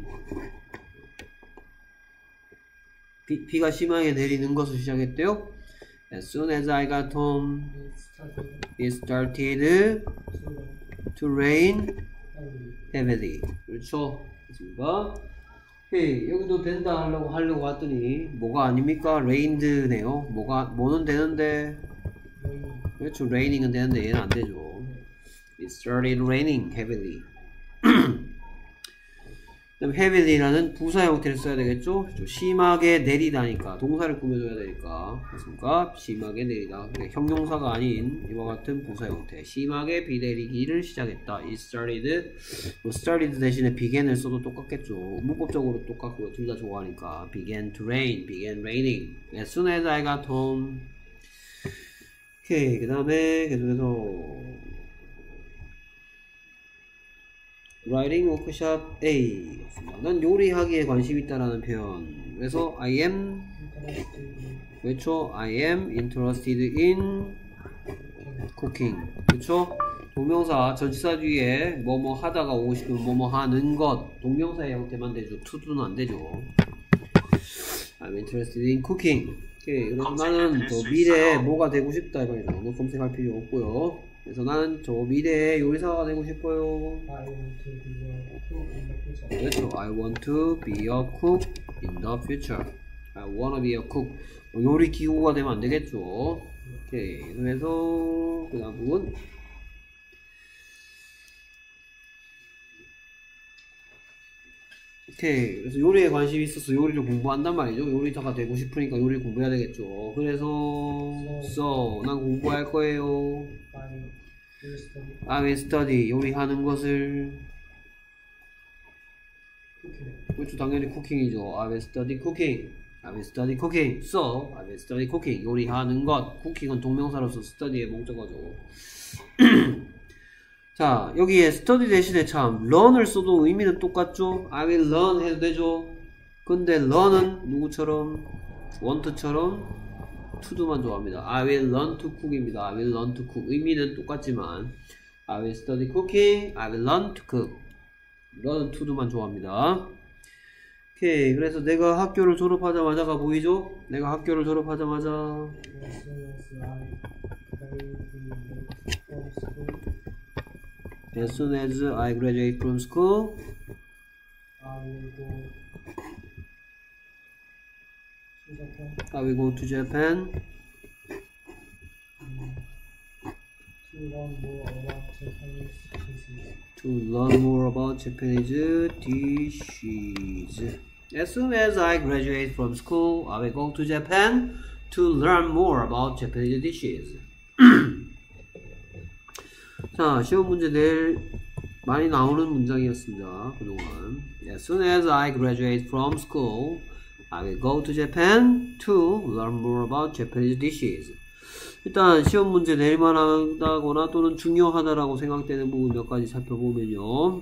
Speaker 1: 비, 비가 심하게 내리는 것을 시작했대요. as soon as I got home
Speaker 2: It started
Speaker 1: it started
Speaker 2: to
Speaker 1: to rain
Speaker 2: heavily.
Speaker 1: heavily. 그렇죠. 됐습니까? 오케이. 여기도 된다 하려고 하려고 했더니 뭐가 아닙니까? rained네요. 뭐가 뭐는 되는데
Speaker 2: Rain.
Speaker 1: 그렇죠. raining은 되는데 얘는 안 되죠. It started raining heavily. 그다음 heavily라는 부사 형태를 써야 되겠죠. 그렇죠? 심하게 내리다니까 동사를 꾸며줘야 되니까 그렇습니까? 심하게 내리다. 그러니까 형용사가 아닌 이와 같은 부사 형태. 심하게 비 내리기를 시작했다. It started. 뭐 started 대신에 began을 써도 똑같겠죠. 문법적으로 똑같고요. 둘 다 좋아하니까. began to rain, began raining. As soon as I got home. 오케이. 그 다음에 계속해서 Writing workshop A. 난 요리하기에 관심 있다라는 표현. 그래서 I am
Speaker 2: Interested
Speaker 1: 그렇죠. I am interested in cooking. 그렇죠. 동명사 전치사 뒤에 뭐뭐 하다가 오고 싶으면 뭐뭐 하는 것. 동명사의 형태만 되죠. to도는 안 되죠. I'm interested in cooking. 오케이. 그래서 나는 저 미래에 뭐가 되고 싶다 이거예요. 너 검색할 필요 없고요. 그래서 나는 저 미래의 요리사가 되고 싶어요.
Speaker 2: I want to be a cook in the future.
Speaker 1: 그렇죠. I want to be a cook in the future. I wanna be a cook. 요리 기구가 되면 안 되겠죠. 오케이. 그래서 그 다음 부분. 오케이. 그래서 요리에 관심이 있어서 요리를 공부한단 말이죠. 요리사가 되고 싶으니까 요리를 공부해야 되겠죠. 그래서 so 난 공부할 거예요. I will study 요리하는 것을 그렇죠. 당연히 쿠킹이죠. I will study cooking. I will study cooking. So I will study cooking. 요리하는 것. 쿠킹은 동명사로서 study의 목적어죠. 자, 여기에 study 대신에 참 learn을 써도 의미는 똑같죠. I will learn 해도 되죠. 근데 learn은 누구처럼 want처럼 to도만 좋아합니다. I will learn to cook입니다. I will learn to cook. 의미는 똑같지만 I will study cooking. I will learn to cook. run to도만 좋아합니다. 오케이. 그래서 내가 학교를 졸업하자마자가 보이죠? 내가 학교를 졸업하자마자
Speaker 2: As soon as I graduate from school,
Speaker 1: I will go to Japan.
Speaker 2: To learn more about Japanese dishes.
Speaker 1: As soon as I graduate from school, I will go to Japan to learn more about Japanese dishes. 자, 시험 문제 내일 많이 나오는 문장이었습니다. 그동안. As soon as I graduate from school, I will go to Japan to learn more about Japanese dishes. 일단 시험 문제 내일만 한다거나 또는 중요하다라고 생각되는 부분 몇 가지 살펴보면요.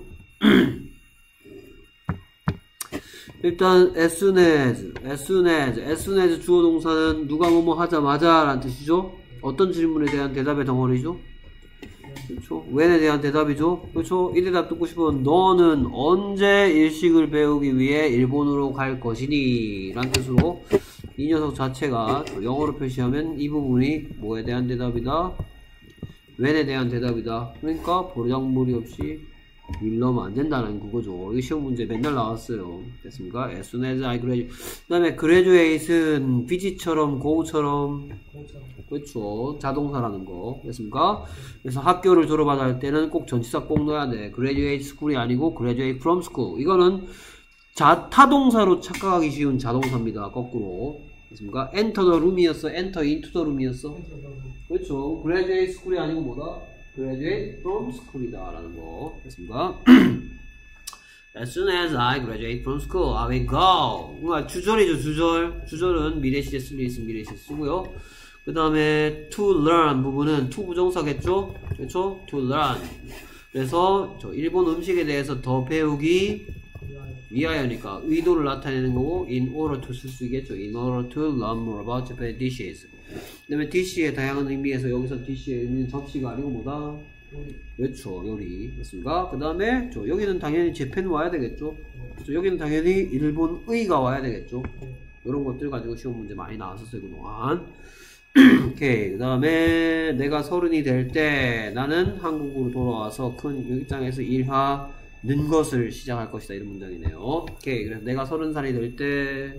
Speaker 1: 일단 as soon as, as soon as, as soon as 주어 동사는 누가 뭐뭐 하자마자 라는 뜻이죠. 어떤 질문에 대한 대답의 덩어리죠. 그렇죠. when에 대한 대답이죠. 그렇죠. 이 대답 듣고 싶으면 너는 언제 일식을 배우기 위해 일본으로 갈 것이니 라는 뜻으로 이 녀석 자체가 영어로 표시하면 이 부분이 뭐에 대한 대답이다? when에 대한 대답이다. 그러니까 보장물이 없이 밀러면 안 된다는 그거죠. 이 시험 문제 맨날 나왔어요. 됐습니까? As soon as I graduate. 그 다음에 graduate은 visit처럼 go처럼 그렇죠. 자동사라는 거. 됐습니까? 그래서 학교를 졸업하다 할 때는 꼭 전치사 꼭 넣어야 돼. graduate school이 아니고 graduate from school. 이거는 자, 타동사로 착각하기 쉬운 자동사입니다. 거꾸로. 됐습니까? enter the room이었어? enter into the room이었어? 그렇죠. graduate school이 아니고 뭐다? graduate from school이다. 라는 거. 됐습니까? As soon as I graduate from school, I will go. 그러니까 주절이죠, 주절. 주절은 미래 시제 쓸 일 있으면 미래 시제 쓰고요. 그 다음에 to learn 부분은 to 부정사겠죠? 그렇죠? to learn. 그래서 저 일본 음식에 대해서 더 배우기 위하여니까 의도를 나타내는 거고 in order to 쓸 수 있겠죠. in order to learn more about Japanese dishes. 그 다음에 dish의 다양한 의미에서 여기서 dish의 의미는 접시가 아니고 뭐다? 그렇죠. 요리. 됐습니까? 그 다음에 저 여기는 당연히 재팬 와야 되겠죠. 그렇죠? 여기는 당연히 일본의가 와야 되겠죠. 이런 것들 가지고 시험 문제 많이 나왔었어요. 그동안. 오케이. 그 다음에 내가 서른이 될 때 나는 한국으로 돌아와서 큰 육장에서 일하는 것을 시작할 것이다. 이런 문장이네요. 오케이. 그래서 내가 서른 살이 될 때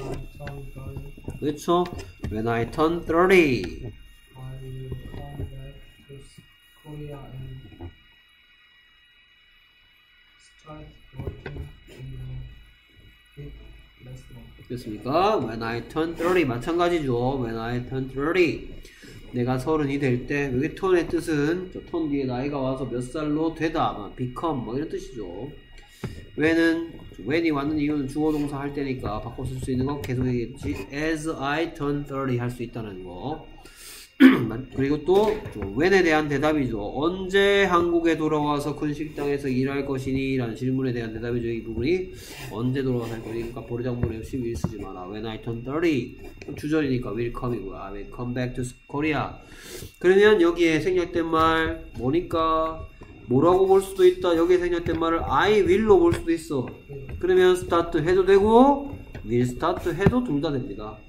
Speaker 1: 그렇죠. When I turn thirty
Speaker 2: Korea and start working in a big restaurant.
Speaker 1: 됐습니까? When I turn thirty 마찬가지죠. When I turn thirty 내가 서른이 될 때 여기 turn의 뜻은 저 turn 뒤에 나이가 와서 몇 살로 되다, become 뭐 이런 뜻이죠. when은 when이 왔는 이유는 주어 동사 할 때니까 바꿔 쓸 수 있는 거 계속 얘기했지. As I turn thirty 할 수 있다는 거. 그리고 또 when에 대한 대답이죠. 언제 한국에 돌아와서 큰 식당에서 일할 것이니? 라는 질문에 대한 대답이죠. 이 부분이 언제 돌아와서 할 거니? 그러니까 보리장물에 없이 will 쓰지 마라. When I turn thirty 주절이니까 will come이고요. I will come back to Korea. 그러면 여기에 생략된 말 뭐니까 뭐라고 볼 수도 있다. 여기에 생략된 말을 I will로 볼 수도 있어. 그러면 start 해도 되고 will start 해도 둘 다 됩니다.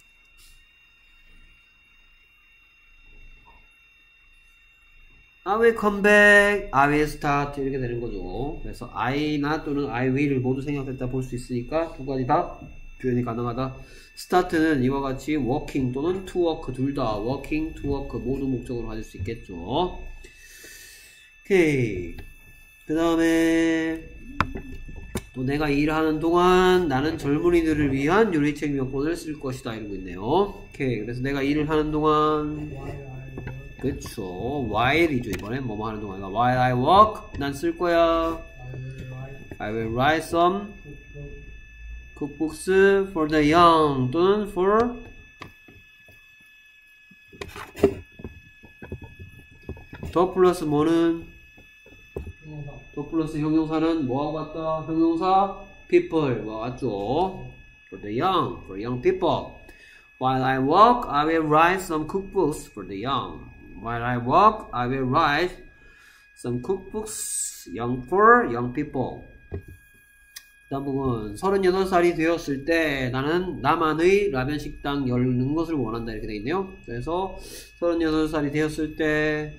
Speaker 1: I will come back, I will start 이렇게 되는 거죠. 그래서 I나 또는 I will을 모두 생략했다 볼 수 있으니까 두 가지 다 표현이 가능하다. start는 이와 같이 working 또는 to work 둘 다 working, to work 모두 목적으로 가질 수 있겠죠. 오케이. 그 다음에 또 내가 일하는 동안 나는 젊은이들을 위한 요리책 몇 권을 쓸 것이다 이러고 있네요. 오케이. 그래서 내가 일을 하는 동안 그쵸. while이죠. 이번에 뭐뭐 하는 동안. while I work 난 쓸 거야. I will write some cookbooks for the young 또는 for 더 플러스 뭐는 더 플러스 형용사는 뭐하고 같다? 형용사 people 뭐 같죠? For the young, for young people. While I work, I will write some cookbooks for the young. While I work, I will write Some cookbooks young for young people. 다음 부분 서른여덟 살이 되었을 때 나는 나만의 라면 식당 열는 것을 원한다 이렇게 되어 있네요. 그래서 서른여덟 살이 되었을 때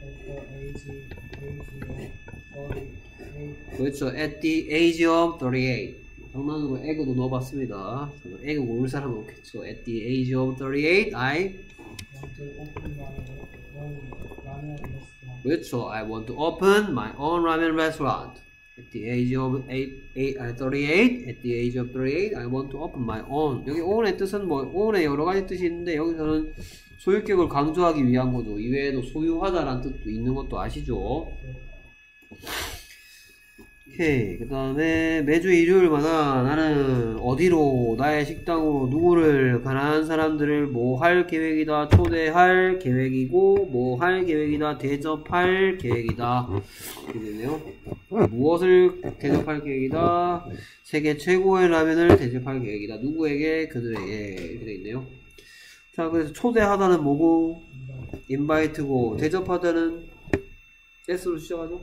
Speaker 1: 그렇죠. At the age of thirty-eight. 장난으로 에그도 넣어봤습니다. 에그 모를 사람은 없겠죠. At the age of thirty-eight, I 그렇죠. I want to open my own ramen restaurant. At the age of eight, eight, uh, thirty-eight, at the age of thirty-eight, I want to open my own. 여기 own의 뜻은 뭐, own의 여러 가지 뜻이 있는데 여기서는 소유격을 강조하기 위한 거죠. 이외에도 소유하다라는 뜻도 있는 것도 아시죠? 오케이. 그 다음에 매주 일요일마다 나는 어디로 나의 식당으로 누구를 가난한 사람들을 뭐 할 계획이다 초대할 계획이고 뭐 할 계획이다 대접할 계획이다 이렇게 되네요. 무엇을 대접할 계획이다 세계 최고의 라면을 대접할 계획이다 누구에게 그들에게 이렇게 되어 있네요. 자 그래서 초대하다는 뭐고 인바이트고 대접하다는 S로 시작하죠.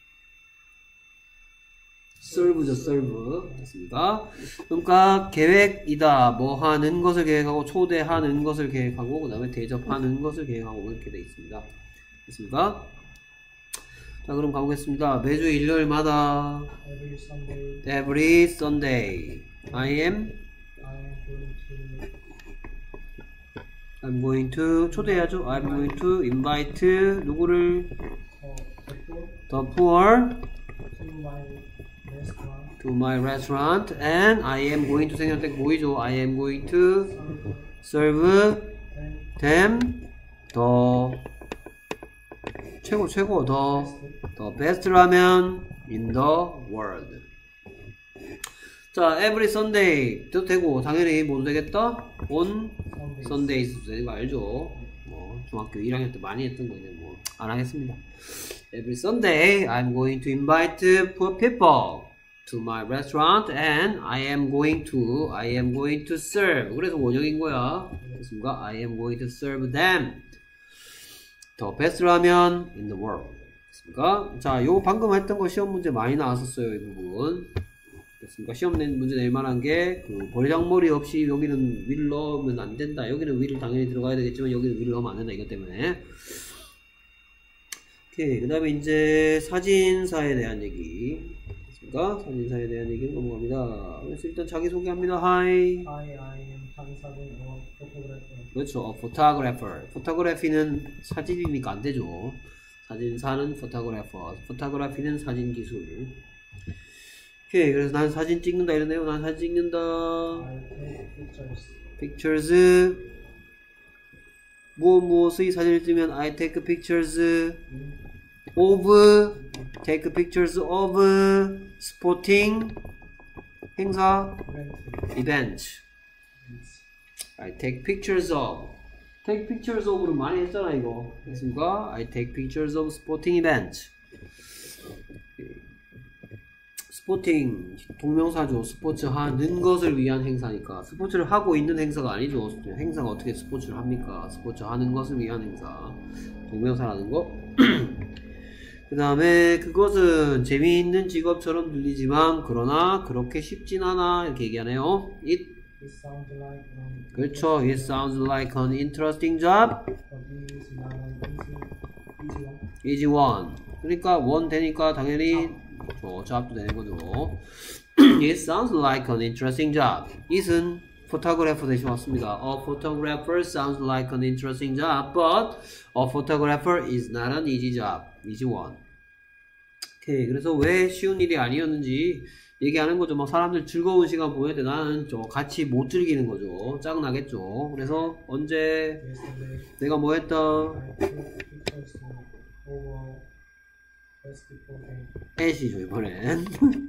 Speaker 1: serve죠, serve. 됐습니까? 그러니까 계획이다. 뭐 하는 것을 계획하고 초대하는 것을 계획하고 그 다음에 대접하는 것을 계획하고 이렇게 되어 있습니다. 됐습니까? 자 그럼 가보겠습니다. 매주 일요일마다
Speaker 2: every Sunday,
Speaker 1: every Sunday I am
Speaker 2: I am going to
Speaker 1: I'm going to 초대해야죠. I'm going to invite 누구를
Speaker 2: uh, the poor
Speaker 1: the poor
Speaker 2: to my restaurant.
Speaker 1: to my restaurant and I am going to 생략 때 보이죠? I am going to serve them the 최고 최고 the the best ramen in the world. 자, every Sunday 도 되고 당연히 뭐도 되겠다? on Sundays 되는 거 알죠? 뭐 중학교 일 학년 때 많이 했던 거 이제 뭐 안 하겠습니다. Every Sunday I'm going to invite poor people to my restaurant and I am going to I am going to serve. 그래서 원형인 거야. 됐습니까? I am going to serve them the best ramen in the world. 됐습니까? 자, 요 방금 했던 거 시험 문제 많이 나왔었어요. 이 부분. 됐습니까? 시험 낸 문제 낼 만한 게, 그, 버리장머리 없이 여기는 위를 넣으면 안 된다. 여기는 위를 당연히 들어가야 되겠지만, 여기는 위를 넣으면 안 된다. 이것 때문에. 오케이. 그 다음에 이제 사진사에 대한 얘기. 됐습니까? 사진사에 대한 얘기로 넘어갑니다. 그래서 일단 자기소개합니다. Hi.
Speaker 2: Hi, I am 사진사진 or photographer.
Speaker 1: 그렇죠. A photographer. photography는 사진이니까 안 되죠. 사진사는 photographer. photography는 사진 기술. 오케이. 그래서 난 사진 찍는다 이러네요. 난 사진 찍는다.
Speaker 2: I take pictures.
Speaker 1: pictures. 무엇 무엇의 사진을 찍으면 I take pictures of. take pictures of sporting 행사 event. I take pictures of. take pictures of를 많이 했잖아 이거. 됐습니까? I take pictures of sporting event. 스포팅 동명사죠. 스포츠 하는 것을 위한 행사니까 스포츠를 하고 있는 행사가 아니죠. 행사가 어떻게 스포츠를 합니까? 스포츠 하는 것을 위한 행사. 동명사라는 거. 그 다음에 그것은 재미있는 직업처럼 들리지만 그러나 그렇게 쉽진 않아 이렇게 얘기하네요. It,
Speaker 2: It sounds like an
Speaker 1: 그렇죠. It sounds like an interesting job.
Speaker 2: but it is not an easy, easy one.
Speaker 1: easy one. 그러니까 one 되니까 당연히 저 job도 되는 거죠. It sounds like an interesting job. it은 photographer 대신 왔습니다. A photographer sounds like an interesting job, but a photographer is not an easy job. easy one. 오케이. 그래서 왜 쉬운 일이 아니었는지 얘기하는 거죠. 막 사람들 즐거운 시간 보낼 때 나는 저 같이 못 즐기는 거죠. 짜증나겠죠. 그래서 언제
Speaker 2: Yesterday,
Speaker 1: 내가 뭐 했다?
Speaker 2: I took pictures over basketball game.
Speaker 1: 애시죠 이번엔.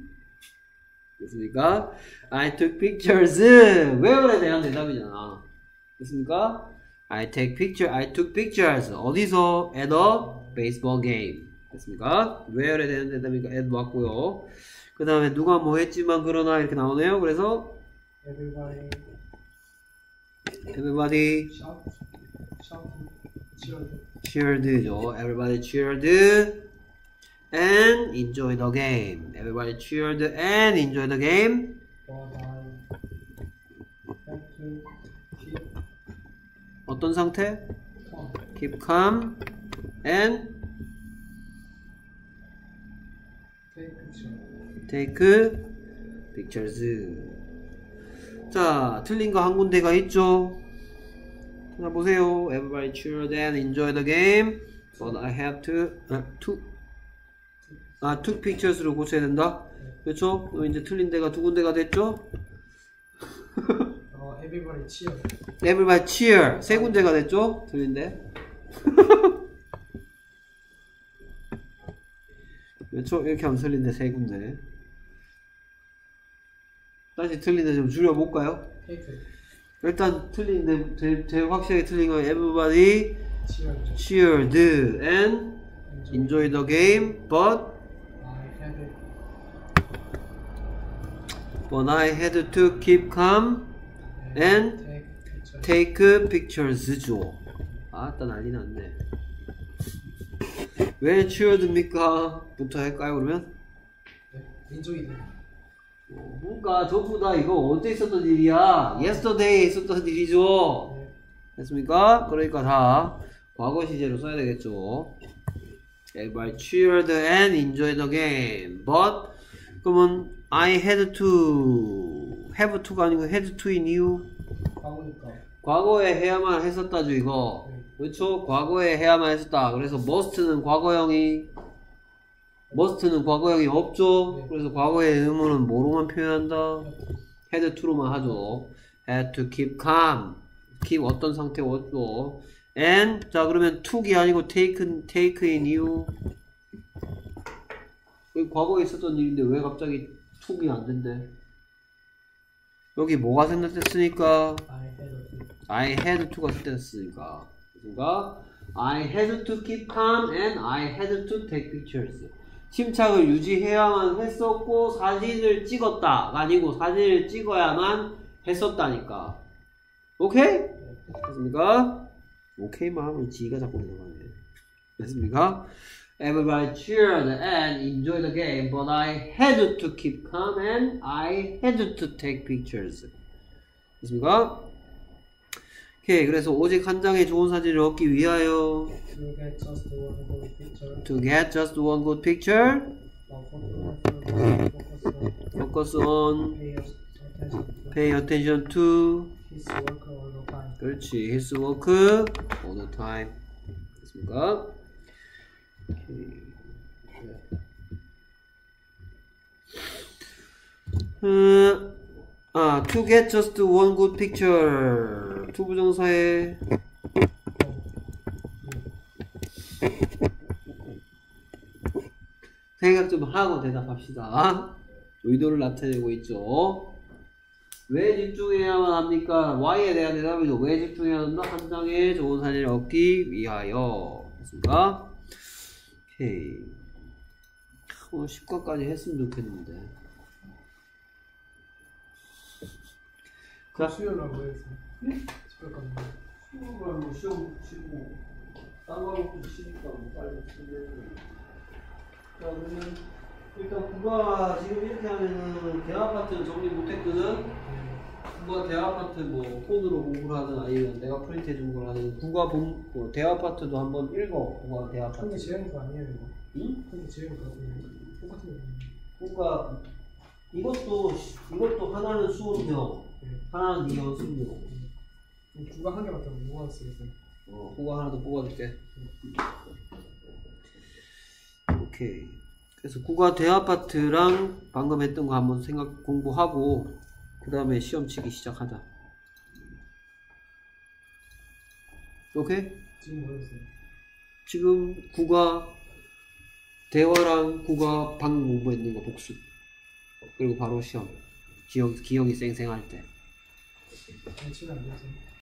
Speaker 1: 됐습니까? I took pictures. where에 대한 대답이잖아. 됐습니까? I take picture. I took pictures. 어디서? At a baseball game. 됐습니까? where에 대한 대답이니까 at 왔고요. 그 다음에 누가 뭐 했지만 그러나 이렇게 나오네요. 그래서
Speaker 2: Everybody
Speaker 1: everybody
Speaker 2: shout, shout, cheered.
Speaker 1: cheered죠. everybody cheered and enjoy the game. Everybody cheered and enjoy the game.
Speaker 2: But I have to keep
Speaker 1: 어떤 상태?
Speaker 2: calm.
Speaker 1: Keep calm and
Speaker 2: Take picture.
Speaker 1: take pictures. 자, 틀린 거 한 군데가 있죠? 자, 보세요. Everybody cheered and enjoy the game. But I have to, 아, to, 아, took pictures로 고쳐야 된다? 그렇죠? 그럼 이제 틀린 데가 두 군데가 됐죠?
Speaker 2: 어, everybody cheer.
Speaker 1: Everybody cheer. 세 군데가 됐죠? 틀린 데. 그렇죠? 이렇게 하면 틀린 데 세 군데. 다시 틀린 데 좀 줄여볼까요?
Speaker 2: Take
Speaker 1: 일단 틀린 데, 제일, 제일 확실하게 틀린 건 everybody
Speaker 2: cheer.
Speaker 1: cheered and enjoy the game, but
Speaker 2: I had it.
Speaker 1: but I had to keep calm and
Speaker 2: take picture.
Speaker 1: take pictures죠. 아따 난리 났네. 왜 cheered입니까? 부터 할까요 그러면?
Speaker 2: 네. enjoy it.
Speaker 1: 어, 그러니까 전부 다 이거 언제 있었던 일이야? yesterday에 있었던 일이죠.
Speaker 2: 네.
Speaker 1: 됐습니까? 그러니까 다 과거 시제로 써야 되겠죠. Everybody cheered and enjoyed the game. But 그러면 I had to have to가 아니고 had to인 이유?
Speaker 2: 과거니까.
Speaker 1: 과거에 해야만 했었다죠 이거.
Speaker 2: 네.
Speaker 1: 그렇죠? 과거에 해야만 했었다. 그래서 must는 과거형이 must는 과거형이 없죠.
Speaker 2: 네.
Speaker 1: 그래서 과거의 의무는 뭐로만 표현한다? had to로만 하죠. had to keep calm. keep 어떤 상태였죠. and 자 그러면 took이 아니고 take, take인 이유 과거에 있었던 일인데 왜 갑자기 took이 안 된대? 여기 뭐가 생략됐으니까
Speaker 2: I had it.
Speaker 1: I had to가 생략됐으니까 그러니까 I had to keep calm and I had to take pictures. 침착을 유지해야만 했었고 사진을 찍었다가 아니고 사진을 찍어야만 했었다니까. 오케이? 됐습니까? 오케이만 하면 지가 자꾸 들어가네. 됐습니까? Everybody cheered and enjoyed the game, but I had to keep calm and I had to take pictures. 됐습니까? 오케이, 그래서 오직 한 장의 좋은 사진을 얻기 위하여
Speaker 2: To get just one good picture.
Speaker 1: to get just one good picture,
Speaker 2: Uh, focus on
Speaker 1: focus on,
Speaker 2: pay attention
Speaker 1: pay attention
Speaker 2: to
Speaker 1: to,
Speaker 2: his work all the time.
Speaker 1: 그렇지, his work all the time. 됐습니까? 오케이. 음, 아, to get just one good picture. to 부정사에 생각 좀 하고 대답합시다. 의도를 나타내고 있죠. 왜 집중해야만 합니까? Y에 대한 대답이죠. 왜 집중해야 한다? 한 장의 좋은 사진을 얻기 위하여. 됐습니까? 오케이. 오늘 십 과까지 했으면 좋겠는데. 자,
Speaker 2: 수요라고 해서 집에 가는 거.
Speaker 1: 수업을 뭐 시험 치고 딴 과목도 치니까 뭐 빨리 쓰게. 자 그러면 일단 국가 지금 이렇게 하면은 대학 파트는 정리 못했거든. 국가 대학 파트 뭐 폰으로 공부를 하든 아니면 내가 프린트해 준 걸 하든 국가 본 뭐 대학 파트도 한번 읽어. 국가 대학
Speaker 2: 근데
Speaker 1: 파트.
Speaker 2: 지은 거 아니에요 이거?
Speaker 1: 응?
Speaker 2: 근데 지은 거 아니에요? 똑같은 거.
Speaker 1: 그러니까 이것도 이것도 하나는 수업형,
Speaker 2: 네.
Speaker 1: 하나는 네 연습용.
Speaker 2: 누가 한 개 맞다고 누가 쓰겠어요?
Speaker 1: 어, 그거 하나 더 뽑아줄게. 오케이. 그래서 국어 대화 파트랑 방금 했던 거 한번 생각 공부하고 그 다음에 시험 치기 시작하자. 오케이?
Speaker 2: 지금 모르겠어요.
Speaker 1: 지금 국어 대화랑 국어 방금 공부했는 거 복습. 그리고 바로 시험. 기억, 기억이 쌩쌩할 때.
Speaker 2: 잘 치면 안 되지.